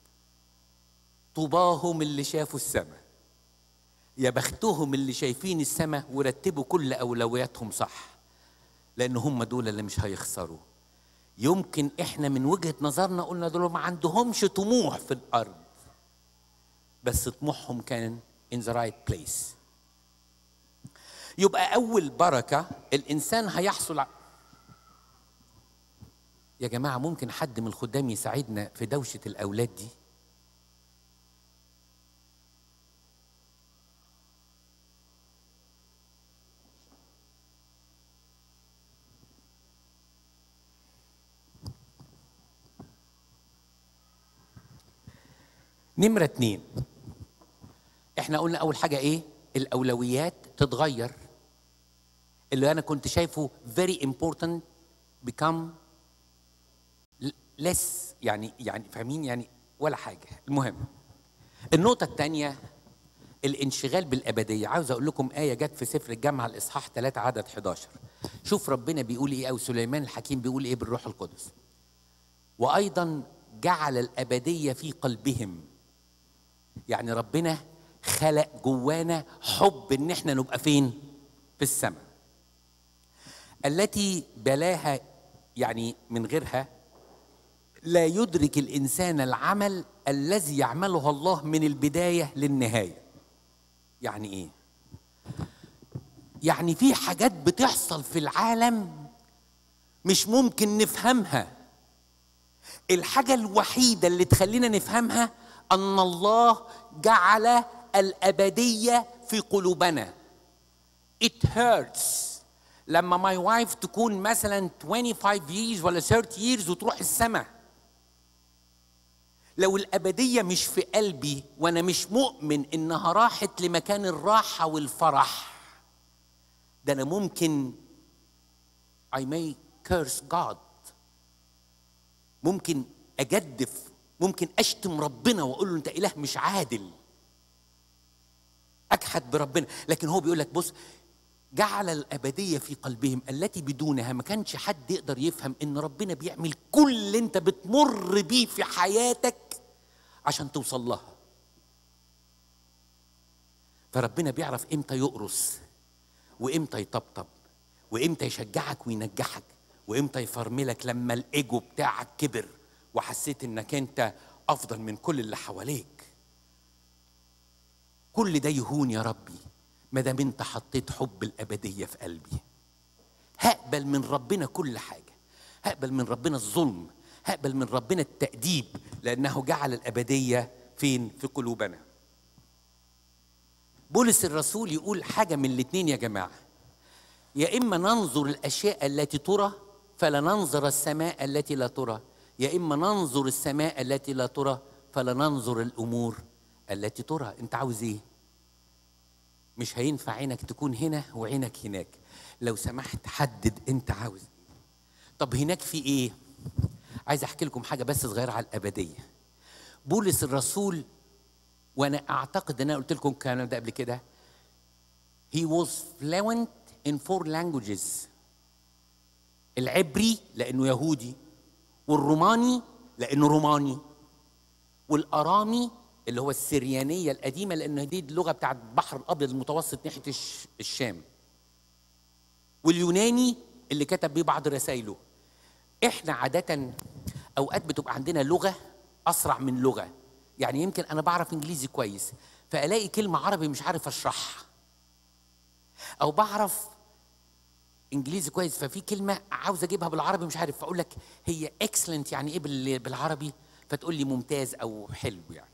طوباهم اللي شافوا السماء، يا بختهم اللي شايفين السماء ورتبوا كل اولوياتهم صح، لان هم دول اللي مش هيخسروا. يمكن احنا من وجهة نظرنا قلنا دول ما عندهمش طموح في الارض، بس طموحهم كان in the right place. يبقى اول بركة الانسان هيحصل يا جماعة ممكن حد من الخدام يساعدنا في دوشة الاولاد دي؟ نمرة 2، احنا قلنا اول حاجه ايه؟ الاولويات تتغير. اللي انا كنت شايفه very important become less، يعني فاهمين يعني ولا حاجه. المهم النقطه الثانيه الانشغال بالابديه. عاوز اقول لكم ايه جت في سفر الجامعه الاصحاح 3 عدد 11. شوف ربنا بيقول ايه، او سليمان الحكيم بيقول ايه بالروح القدس: وايضا جعل الابديه في قلبهم. يعني ربنا خلق جوانا حب ان احنا نبقى فين؟ في السماء، التي بلاها، يعني من غيرها لا يدرك الانسان العمل الذي يعمله الله من البدايه للنهايه. يعني ايه؟ يعني في حاجات بتحصل في العالم مش ممكن نفهمها. الحاجه الوحيده اللي تخلينا نفهمها ان الله جعل الابديه في قلوبنا. It hurts لما my wife تكون مثلا 25 years ولا 30 years وتروح السماء. لو الأبدية مش في قلبي وأنا مش مؤمن إنها راحت لمكان الراحة والفرح، ده أنا ممكن I may curse God، ممكن أجدف، ممكن أشتم ربنا وأقول له أنت إله مش عادل، أجحد بربنا. لكن هو بيقول لك بص، جعل الأبدية في قلبهم التي بدونها ما كانش حد يقدر يفهم إن ربنا بيعمل كل اللي أنت بتمر بيه في حياتك عشان توصل لها. فربنا بيعرف إمتى يقرص، وإمتى يطبطب، وإمتى يشجعك وينجحك، وإمتى يفرملك لما الإيجو بتاعك كبر وحسيت إنك أنت أفضل من كل اللي حواليك. كل ده يهون يا ربي ما دام انت حطيت حب الابديه في قلبي. هقبل من ربنا كل حاجه، هقبل من ربنا الظلم، هقبل من ربنا التأديب، لانه جعل الابديه فين؟ في قلوبنا. بولس الرسول يقول حاجه من الاثنين يا جماعه: يا اما ننظر الاشياء التي ترى فلا ننظر السماء التي لا ترى، يا اما ننظر السماء التي لا ترى فلا ننظر الامور التي ترى. انت عاوز ايه؟ مش هينفع عينك تكون هنا وعينك هناك. لو سمحت حدد انت عاوز ايه. طب هناك في ايه؟ عايز احكي لكم حاجه بس صغيره على الابديه. بولس الرسول، وانا اعتقد ان انا قلت لكم الكلام ده قبل كده، he was fluent in 4 languages. العبري لانه يهودي، والروماني لانه روماني، والارامي اللي هو السريانيه القديمه لان دي اللغه بتاعت البحر الابيض المتوسط ناحيه الشام، واليوناني اللي كتب بيه بعض رسائله. احنا عاده اوقات بتبقى عندنا لغه اسرع من لغه. يعني يمكن انا بعرف انجليزي كويس فالاقي كلمه عربي مش عارف اشرحها، او بعرف انجليزي كويس ففي كلمه عاوز اجيبها بالعربي مش عارف، فاقول لك هي اكسلنت يعني ايه بالعربي، فتقول لي ممتاز او حلو يعني.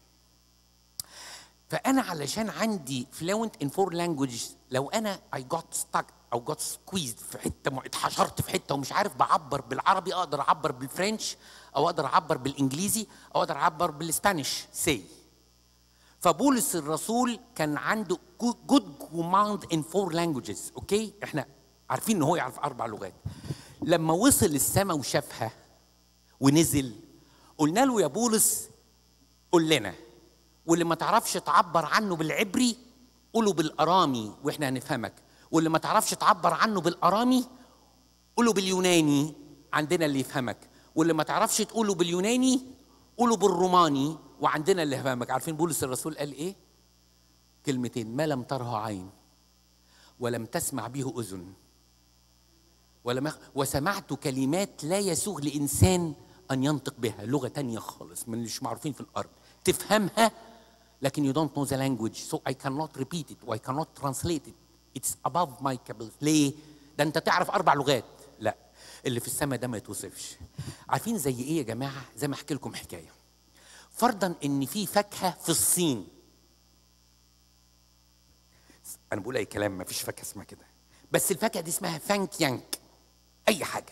فأنا علشان عندي fluent in 4 languages، لو أنا I got stuck أو got squeezed في حتة، اتحشرت في حتة ومش عارف بعبر بالعربي، أقدر أعبر بالفرنش، أو أقدر أعبر بالإنجليزي، أو أقدر أعبر بالإسبانيش سي. فبولس الرسول كان عنده good command in 4 languages. أوكي؟ إحنا عارفين إن هو يعرف 4 لغات. لما وصل السماء وشافها ونزل، قلنا له يا بولس قول لنا، واللي ما تعرفش تعبر عنه بالعبري قوله بالارامي واحنا هنفهمك، واللي ما تعرفش تعبر عنه بالارامي قوله باليوناني عندنا اللي يفهمك، واللي ما تعرفش تقوله باليوناني قوله بالروماني وعندنا اللي يفهمك. عارفين بولس الرسول قال ايه؟ كلمتين: ما لم تره عين ولم تسمع به اذن وسمعت كلمات لا يسوغ لانسان ان ينطق بها. لغه تانية خالص من اللي مش معروفين في الارض، تفهمها لكن you don't know the language, so I cannot repeat it or I cannot translate it. It's above my capability. ليه؟ ده أنت تعرف 4 لغات. لا، اللي في السماء ده ما يتوصفش. عارفين زي إيه يا جماعة؟ زي ما أحكي لكم حكاية. فرضاً إن في فاكهة في الصين. أنا بقول أي كلام، ما فيش فاكهة اسمها كده. بس الفاكهة دي اسمها فانك يانك. أي حاجة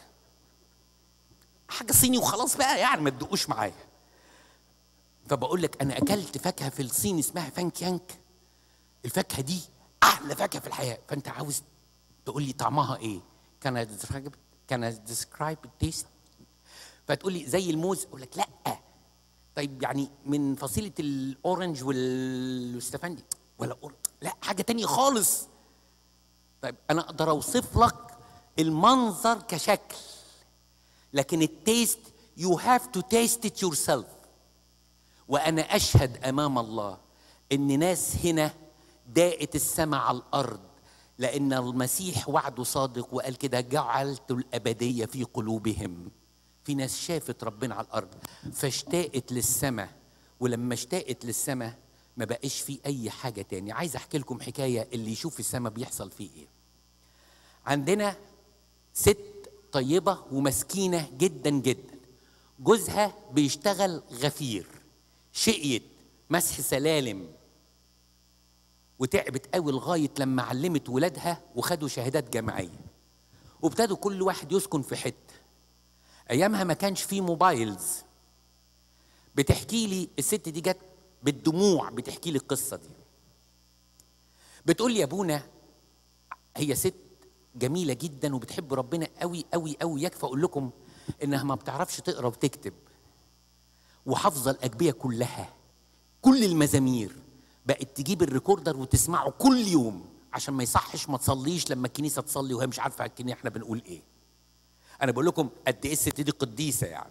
صيني وخلاص بقى، يعني ما تدقوش معايا. فبقول لك أنا أكلت فاكهة في الصين اسمها فانك يانك، الفاكهه دي احلى فاكهه في الحياه، فانت عاوز تقول لي طعمها ايه؟ كان describe التيست؟ فتقول لي زي الموز، اقول لك لا. طيب يعني من فصيله الاورنج والاستفندي ولا لا حاجه تانية خالص. طيب انا اقدر اوصف لك المنظر كشكل، لكن التيست you have to taste it yourself. وانا اشهد امام الله ان ناس هنا داقت السماء على الارض، لان المسيح وعده صادق وقال كده جعلت الابديه في قلوبهم. في ناس شافت ربنا على الارض فاشتاقت للسماء، ولما اشتاقت للسماء ما بقاش في اي حاجه تاني. عايز احكي لكم حكايه اللي يشوف السماء بيحصل فيه ايه. عندنا ست طيبه ومسكينه جدا جدا، جوزها بيشتغل غفير، شقيت مسح سلالم وتعبت قوي لغايه لما علمت ولادها وخدوا شهادات جامعيه، وابتدوا كل واحد يسكن في حته. ايامها ما كانش فيه موبايلز. بتحكي لي الست دي جت بالدموع بتحكي لي القصه دي، بتقول لي يا ابونا، هي ست جميله جدا وبتحب ربنا قوي قوي قوي، يكفي اقول لكم انها ما بتعرفش تقرا وتكتب، وحافظه الاجبيه كلها، كل المزامير بقت تجيب الريكوردر وتسمعه كل يوم، عشان ما يصحش ما تصليش لما الكنيسه تصلي وهي مش عارفه الكنيسه احنا بنقول ايه. انا بقول لكم قد ايه الست دي قديسه يعني.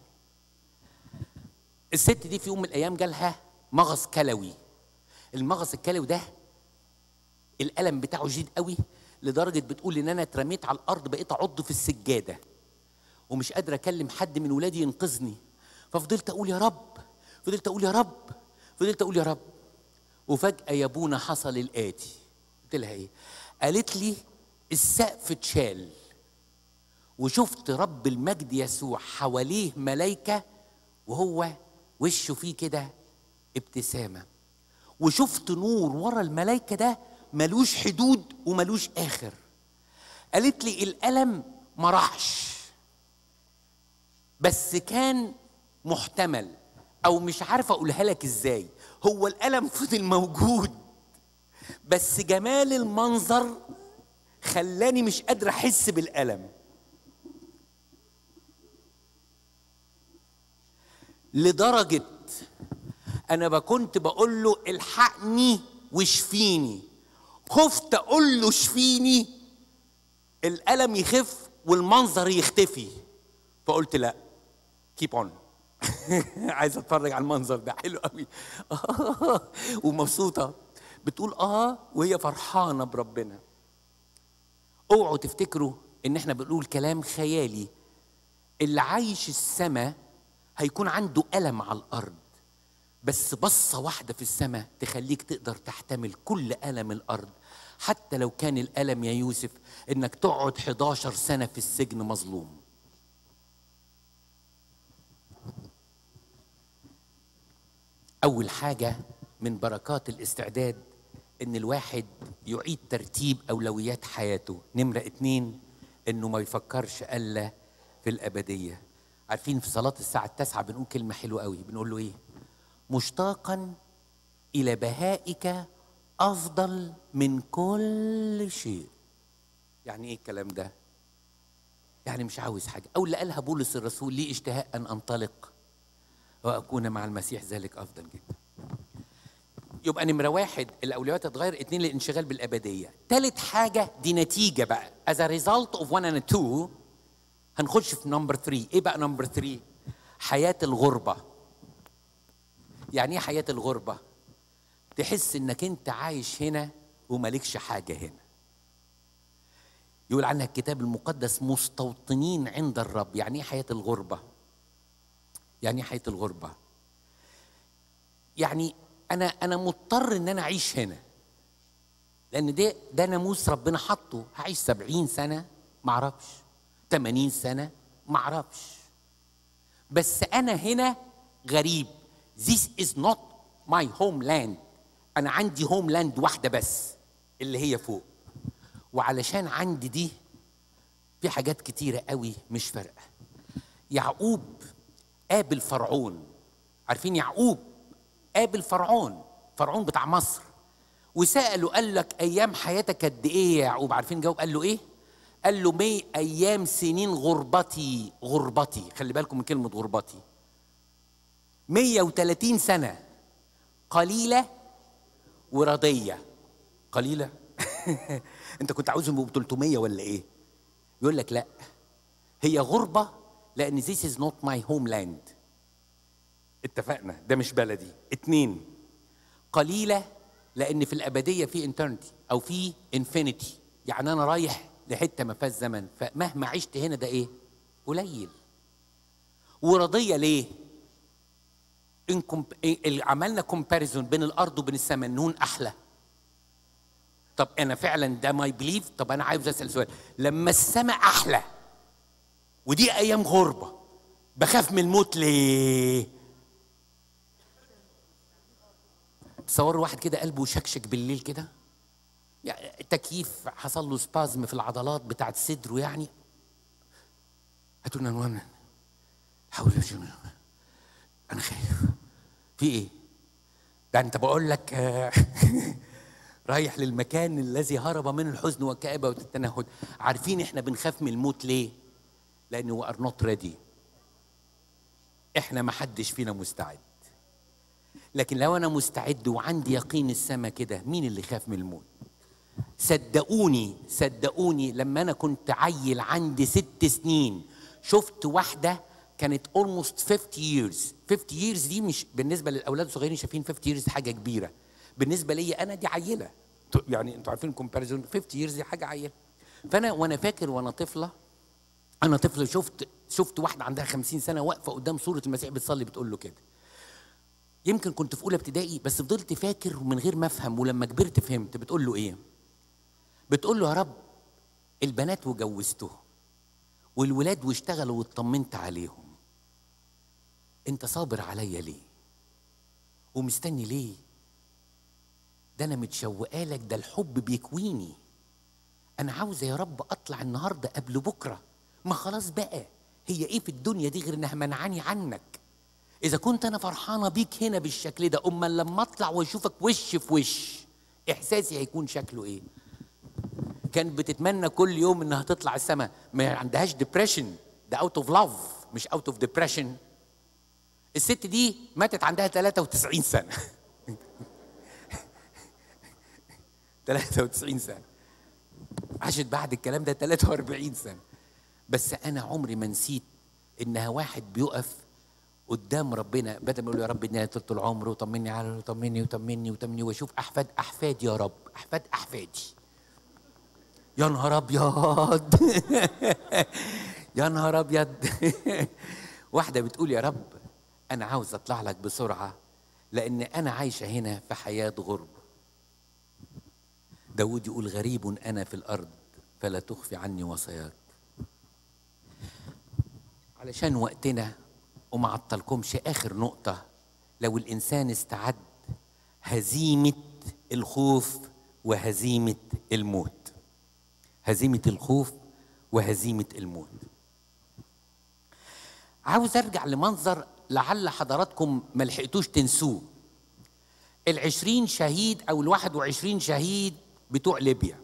الست دي في يوم من الايام جالها مغص كلوي. المغص الكلوي ده الالم بتاعه شديد قوي، لدرجه بتقول ان انا اترميت على الارض بقيت اعض في السجاده ومش قادره اكلم حد من ولادي ينقذني. ففضلت اقول يا رب، فضلت اقول يا رب، فضلت اقول يا رب. وفجاه يا ابونا حصل الاتي. قلت لها ايه؟ قالت لي السقف اتشال وشفت رب المجد يسوع حواليه ملايكه وهو وشه فيه كده ابتسامه، وشفت نور ورا الملايكه ده ملوش حدود وملوش اخر. قالت لي الالم ما راحش، بس كان محتمل، او مش عارفه اقولها لك ازاي. هو الالم فضل موجود، بس جمال المنظر خلاني مش قادر احس بالالم. لدرجه انا كنت بقول له الحقني واشفيني، خفت اقول له اشفيني الالم يخف والمنظر يختفي، فقلت لا كيب اون. عايز اتفرج على المنظر ده حلو قوي. ومبسوطه بتقول وهي فرحانه بربنا. اوعوا تفتكروا ان احنا بنقول كلام خيالي. اللي عايش السما هيكون عنده الم على الارض، بس بصه واحده في السما تخليك تقدر تحتمل كل الم الارض، حتى لو كان الالم يا يوسف انك تقعد 11 سنه في السجن مظلوم. أول حاجة من بركات الاستعداد إن الواحد يعيد ترتيب أولويات حياته. نمرة 2 إنه ما يفكرش إلا في الأبدية. عارفين في صلاة الساعة 9 بنقول كلمة حلوة قوي، بنقول له إيه؟ مشتاقا إلى بهائك أفضل من كل شيء. يعني إيه الكلام ده؟ يعني مش عاوز حاجة. أو اللي قالها بولس الرسول، لي اشتهاء أن أنطلق وأكون مع المسيح ذلك أفضل جدا. يبقى نمرة 1 الأولويات تتغير، 2 الانشغال بالأبدية. ثالث حاجة دي نتيجة بقى as a result of 1 and 2. هنخش في نمبر 3. إيه بقى نمبر 3؟ حياة الغربة. يعني إيه حياة الغربة؟ تحس إنك أنت عايش هنا ومالكش حاجة هنا. يقول عنها الكتاب المقدس مستوطنين عند الرب. يعني إيه حياة الغربة؟ يعني إيه حياة الغربة؟ يعني أنا مضطر إن أنا أعيش هنا، لأن ده ناموس ربنا حطه. هعيش 70 سنة معرفش، 80 سنة معرفش، بس أنا هنا غريب. This is not my homeland. أنا عندي homeland واحدة بس اللي هي فوق، وعلشان عندي دي في حاجات كتيرة قوي مش فارقة. يعقوب قابل فرعون. عارفين يعقوب قابل فرعون بتاع مصر، وسأله قال لك أيام حياتك قد إيه يا يعقوب؟ عارفين جاوب قال له إيه؟ قال له 100 أيام سنين غربتي. غربتي، خلي بالكم من كلمة غربتي. 130 سنة قليلة ورضية. قليلة؟ أنت كنت عاوزهم يبقوا 300 ولا إيه؟ يقول لك لا، هي غربة لأن this is not my homeland. اتفقنا، ده مش بلدي. 2 قليلة لأن في الأبدية في eternity أو في infinity، يعني أنا رايح لحتة ما فيهاش زمن، فمهما عشت هنا ده إيه؟ قليل. ورضية ليه؟ عملنا كومباريزون بين الأرض وبين السماء، النون أحلى. طب أنا فعلا ده ماي بليف. طب أنا عايز أسأل سؤال، لما السماء أحلى ودي أيام غربة بخاف من الموت ليه؟ تصوروا واحد كده قلبه شكشك بالليل كده، يعني التكييف حصل له سبازم في العضلات بتاعت صدره، يعني هاتوا لنا نوم، حاول انا خايف. في ايه؟ ده انت بقول لك رايح للمكان الذي هرب من الحزن والكآبة والتنهد. عارفين احنا بنخاف من الموت ليه؟ لانه we are not ready. احنا ما حدش فينا مستعد. لكن لو انا مستعد وعندي يقين السما كده، مين اللي خاف من الموت؟ صدقوني صدقوني، لما انا كنت عيل عندي 6 سنين شفت واحده كانت almost 50 years. 50 years دي مش بالنسبه للاولاد الصغيرين، شايفين 50 years حاجه كبيره، بالنسبه لي انا دي عيله. يعني انتوا عارفين كومباريزون، 50 years دي حاجه عيله. فانا وانا فاكر وانا طفله، انا طفل شفت واحده عندها 50 سنه واقفه قدام صوره المسيح بتصلي بتقول له كده. يمكن كنت في اولى ابتدائي بس فضلت فاكر من غير ما افهم، ولما كبرت فهمت. بتقول له ايه؟ بتقول له يا رب البنات وجوزتهم والولاد واشتغلوا واطمنت عليهم، انت صابر عليا ليه؟ ومستني ليه؟ ده انا متشوقه لك، ده الحب بيكويني. انا عاوزه يا رب اطلع النهارده قبل بكره. ما خلاص بقى، هي ايه في الدنيا دي غير انها منعاني عنك؟ اذا كنت انا فرحانه بيك هنا بالشكل ده، امال لما اطلع واشوفك وش في وش احساسي هيكون شكله ايه؟ كانت بتتمنى كل يوم انها تطلع السما، ما عندهاش ديبريشن، ده اوت اوف لاف مش اوت اوف ديبريشن. الست دي ماتت عندها 93 سنه 93 سنه، عاشت بعد الكلام ده 43 سنه. بس انا عمري ما نسيت انها واحد بيقف قدام ربنا بدل ما يقول يا رب اديني طول العمر وطمني على وطمني واشوف احفادي يا رب، احفادي. يا نهار ابيض يا نهار ابيض واحده بتقول يا رب انا عاوز اطلع لك بسرعه لان انا عايشه هنا في حياه غرب. داود يقول غريب انا في الارض فلا تخفي عني وصاياك. علشان وقتنا وما عطلكمش اخر نقطه، لو الانسان استعد هزيمه الخوف وهزيمه الموت. هزيمه الخوف وهزيمه الموت. عاوز ارجع لمنظر لعل حضراتكم ما لحقتوش تنسوه. 20 شهيد او 21 شهيد بتوع ليبيا.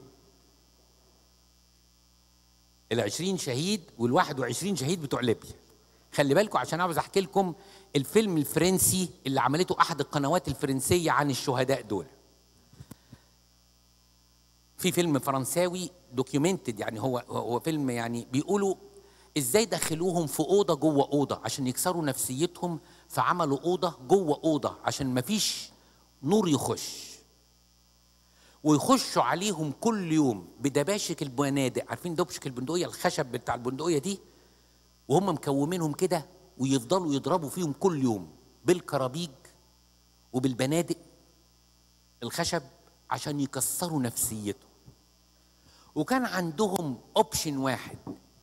20 شهيد وال21 شهيد بتوع ليبيا. خلي بالكم عشان عاوز احكي لكم الفيلم الفرنسي اللي عملته احد القنوات الفرنسيه عن الشهداء دول. في فيلم فرنساوي دوكيومنتد، يعني هو فيلم يعني بيقولوا ازاي دخلوهم في اوضه جوه اوضه عشان يكسروا نفسيتهم، فعملوا اوضه جوه اوضه عشان مفيش نور يخش، ويخشوا عليهم كل يوم بدباشك البنادق. عارفين دبشك البندقيه الخشب بتاع البندقيه دي؟ وهم مكومينهم كده ويفضلوا يضربوا فيهم كل يوم بالكرابيج وبالبنادق الخشب عشان يكسروا نفسيتهم. وكان عندهم اوبشن واحد،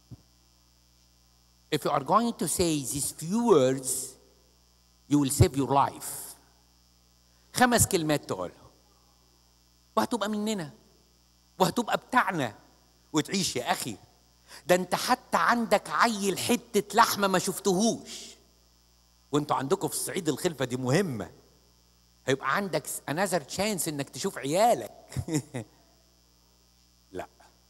if you are going to say these few words you will save your life. 5 كلمات تقولها وهتبقى مننا وهتبقى بتاعنا وتعيش يا اخي. ده انت حتى عندك عيل حته لحمه ما شفتهوش، وانتوا عندكم في الصعيد الخلفه دي مهمه، هيبقى عندك another chance انك تشوف عيالك. لا،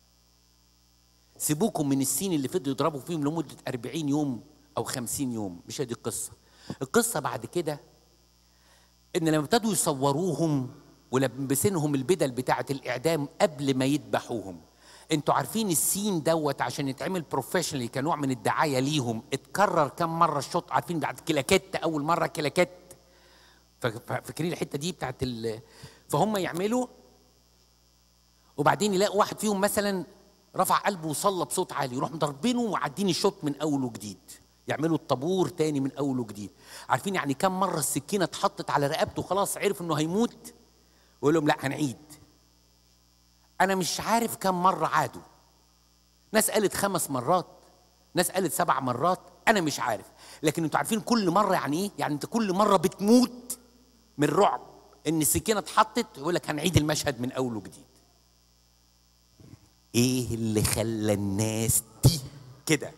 سيبوكم من السين اللي فضلوا يضربوا فيهم لمدة 40 يوم أو 50 يوم، مش هذه القصة. القصة بعد كده إن لما ابتدوا يصوروهم ولبسينهم البدل بتاعة الإعدام قبل ما يذبحوهم. انتوا عارفين السين دوت عشان يتعمل بروفيشنالي كنوع من الدعاية ليهم اتكرر كم مرة الشوط؟ عارفين بعد كلاكيت أول مرة كلاكيت، فاكرين الحتة دي بتاعة فهم يعملوا، وبعدين يلاقوا واحد فيهم مثلا رفع قلبه وصلى بصوت عالي، يروح مضربينه وعدين الشوط من اول وجديد، يعملوا الطابور تاني من اول وجديد. عارفين يعني كم مره السكينه اتحطت على رقبته خلاص عرف انه هيموت، ويقول لهم لا هنعيد. انا مش عارف كم مره عادوا، ناس قالت 5 مرات، ناس قالت 7 مرات، انا مش عارف. لكن انتوا عارفين كل مره يعني ايه؟ يعني انت كل مره بتموت من الرعب ان السكينه اتحطت، يقول لك هنعيد المشهد من اول وجديد. ايه اللي خلى الناس دي كده؟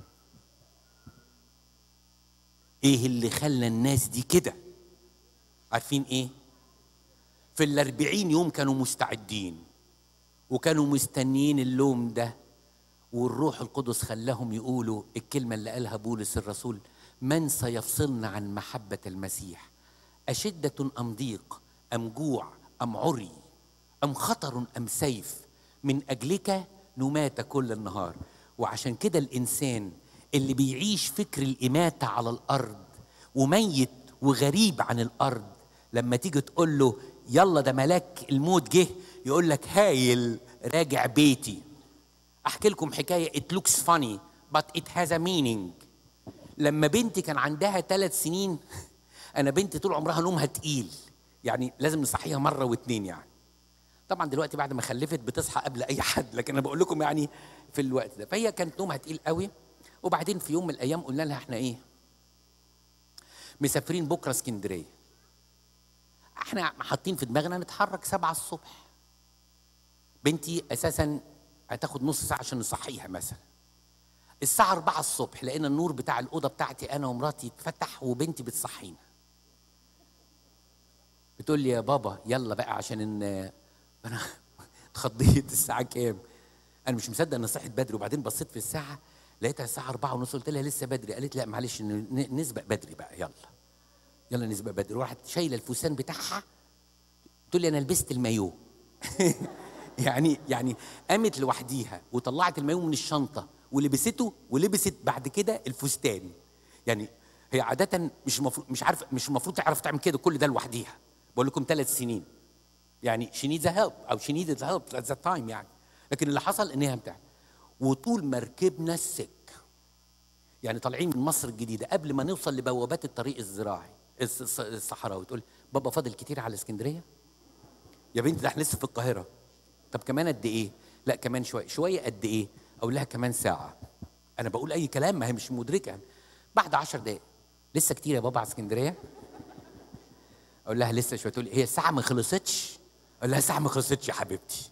ايه اللي خلى الناس دي كده؟ عارفين ايه؟ في ال40 يوم كانوا مستعدين وكانوا مستنيين اللوم ده، والروح القدس خلاهم يقولوا الكلمة اللي قالها بولس الرسول: من سيفصلنا عن محبة المسيح؟ أشدة أم ضيق أم جوع أم عري أم خطر أم سيف؟ من أجلك نمات كل النهار. وعشان كده الإنسان اللي بيعيش فكر الإماتة على الأرض وميت وغريب عن الأرض، لما تيجي تقول له يلا ده ملاك الموت جه، يقول لك هايل راجع بيتي. أحكي لكم حكاية it looks funny but it has a meaning. لما بنتي كان عندها 3 سنين، أنا بنتي طول عمرها نومها تقيل، يعني لازم نصحيها مرة واتنين يعني. طبعا دلوقتي بعد ما خلفت بتصحى قبل اي حد، لكن انا بقول لكم يعني في الوقت ده. فهي كانت نومها تقيل قوي. وبعدين في يوم من الايام قلنا لها احنا ايه، مسافرين بكره اسكندريه، احنا حاطين في دماغنا نتحرك 7 الصبح. بنتي اساسا هتاخد نص ساعه عشان نصحيها مثلا. الساعه 4 الصبح لقينا النور بتاع الاوضه بتاعتي انا ومراتي اتفتح وبنتي بتصحينا، بتقول لي يا بابا يلا بقى عشان انا اتخضيت. الساعه كام؟ انا مش مصدق ان صحيت بدري. وبعدين بصيت في الساعه لقيتها الساعه 4:30. قلت لها لسه بدري. قالت لا معلش نسبق بدري بقى، يلا نسبق بدري. وراحت شايله الفستان بتاعها، تقول لي انا لبست المايو. يعني قامت لوحديها وطلعت المايو من الشنطه ولبسته، ولبست بعد كده الفستان. يعني هي عاده مش المفروض تعرف تعمل كده كل ده لوحديها. بقول لكم 3 سنين يعني she needs a help او she needed help at that time يعني. لكن اللي حصل ان هي بتاع. وطول ما ركبنا السك، يعني طالعين من مصر الجديده قبل ما نوصل لبوابات الطريق الزراعي الصحراوي، تقول بابا فاضل كتير على اسكندريه؟ يا بنتي ده احنا لسه في القاهره. طب كمان قد ايه؟ لا كمان شويه قد ايه؟ اقول لها كمان ساعه. انا بقول اي كلام ما هي مش مدركه. بعد 10 دقائق لسه كتير يا بابا على اسكندريه؟ اقول لها لسه شويه. تقول لي هي الساعه ما خلصتش؟ اقول لها الساعه ما خلصتش يا حبيبتي.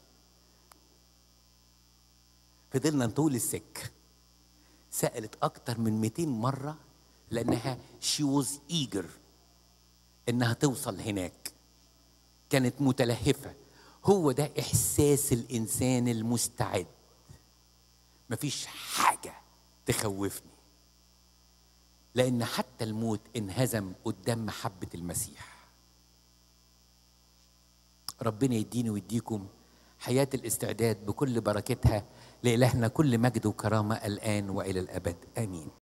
فضلنا نطول السكه. سالت اكتر من 200 مره لانها she was eager انها توصل هناك، كانت متلهفه. هو ده احساس الانسان المستعد. مفيش حاجه تخوفني، لان حتى الموت انهزم قدام محبه المسيح. ربنا يديني ويديكم حياة الاستعداد بكل بركتها. لإلهنا كل مجد وكرامة الآن وإلى الأبد، آمين.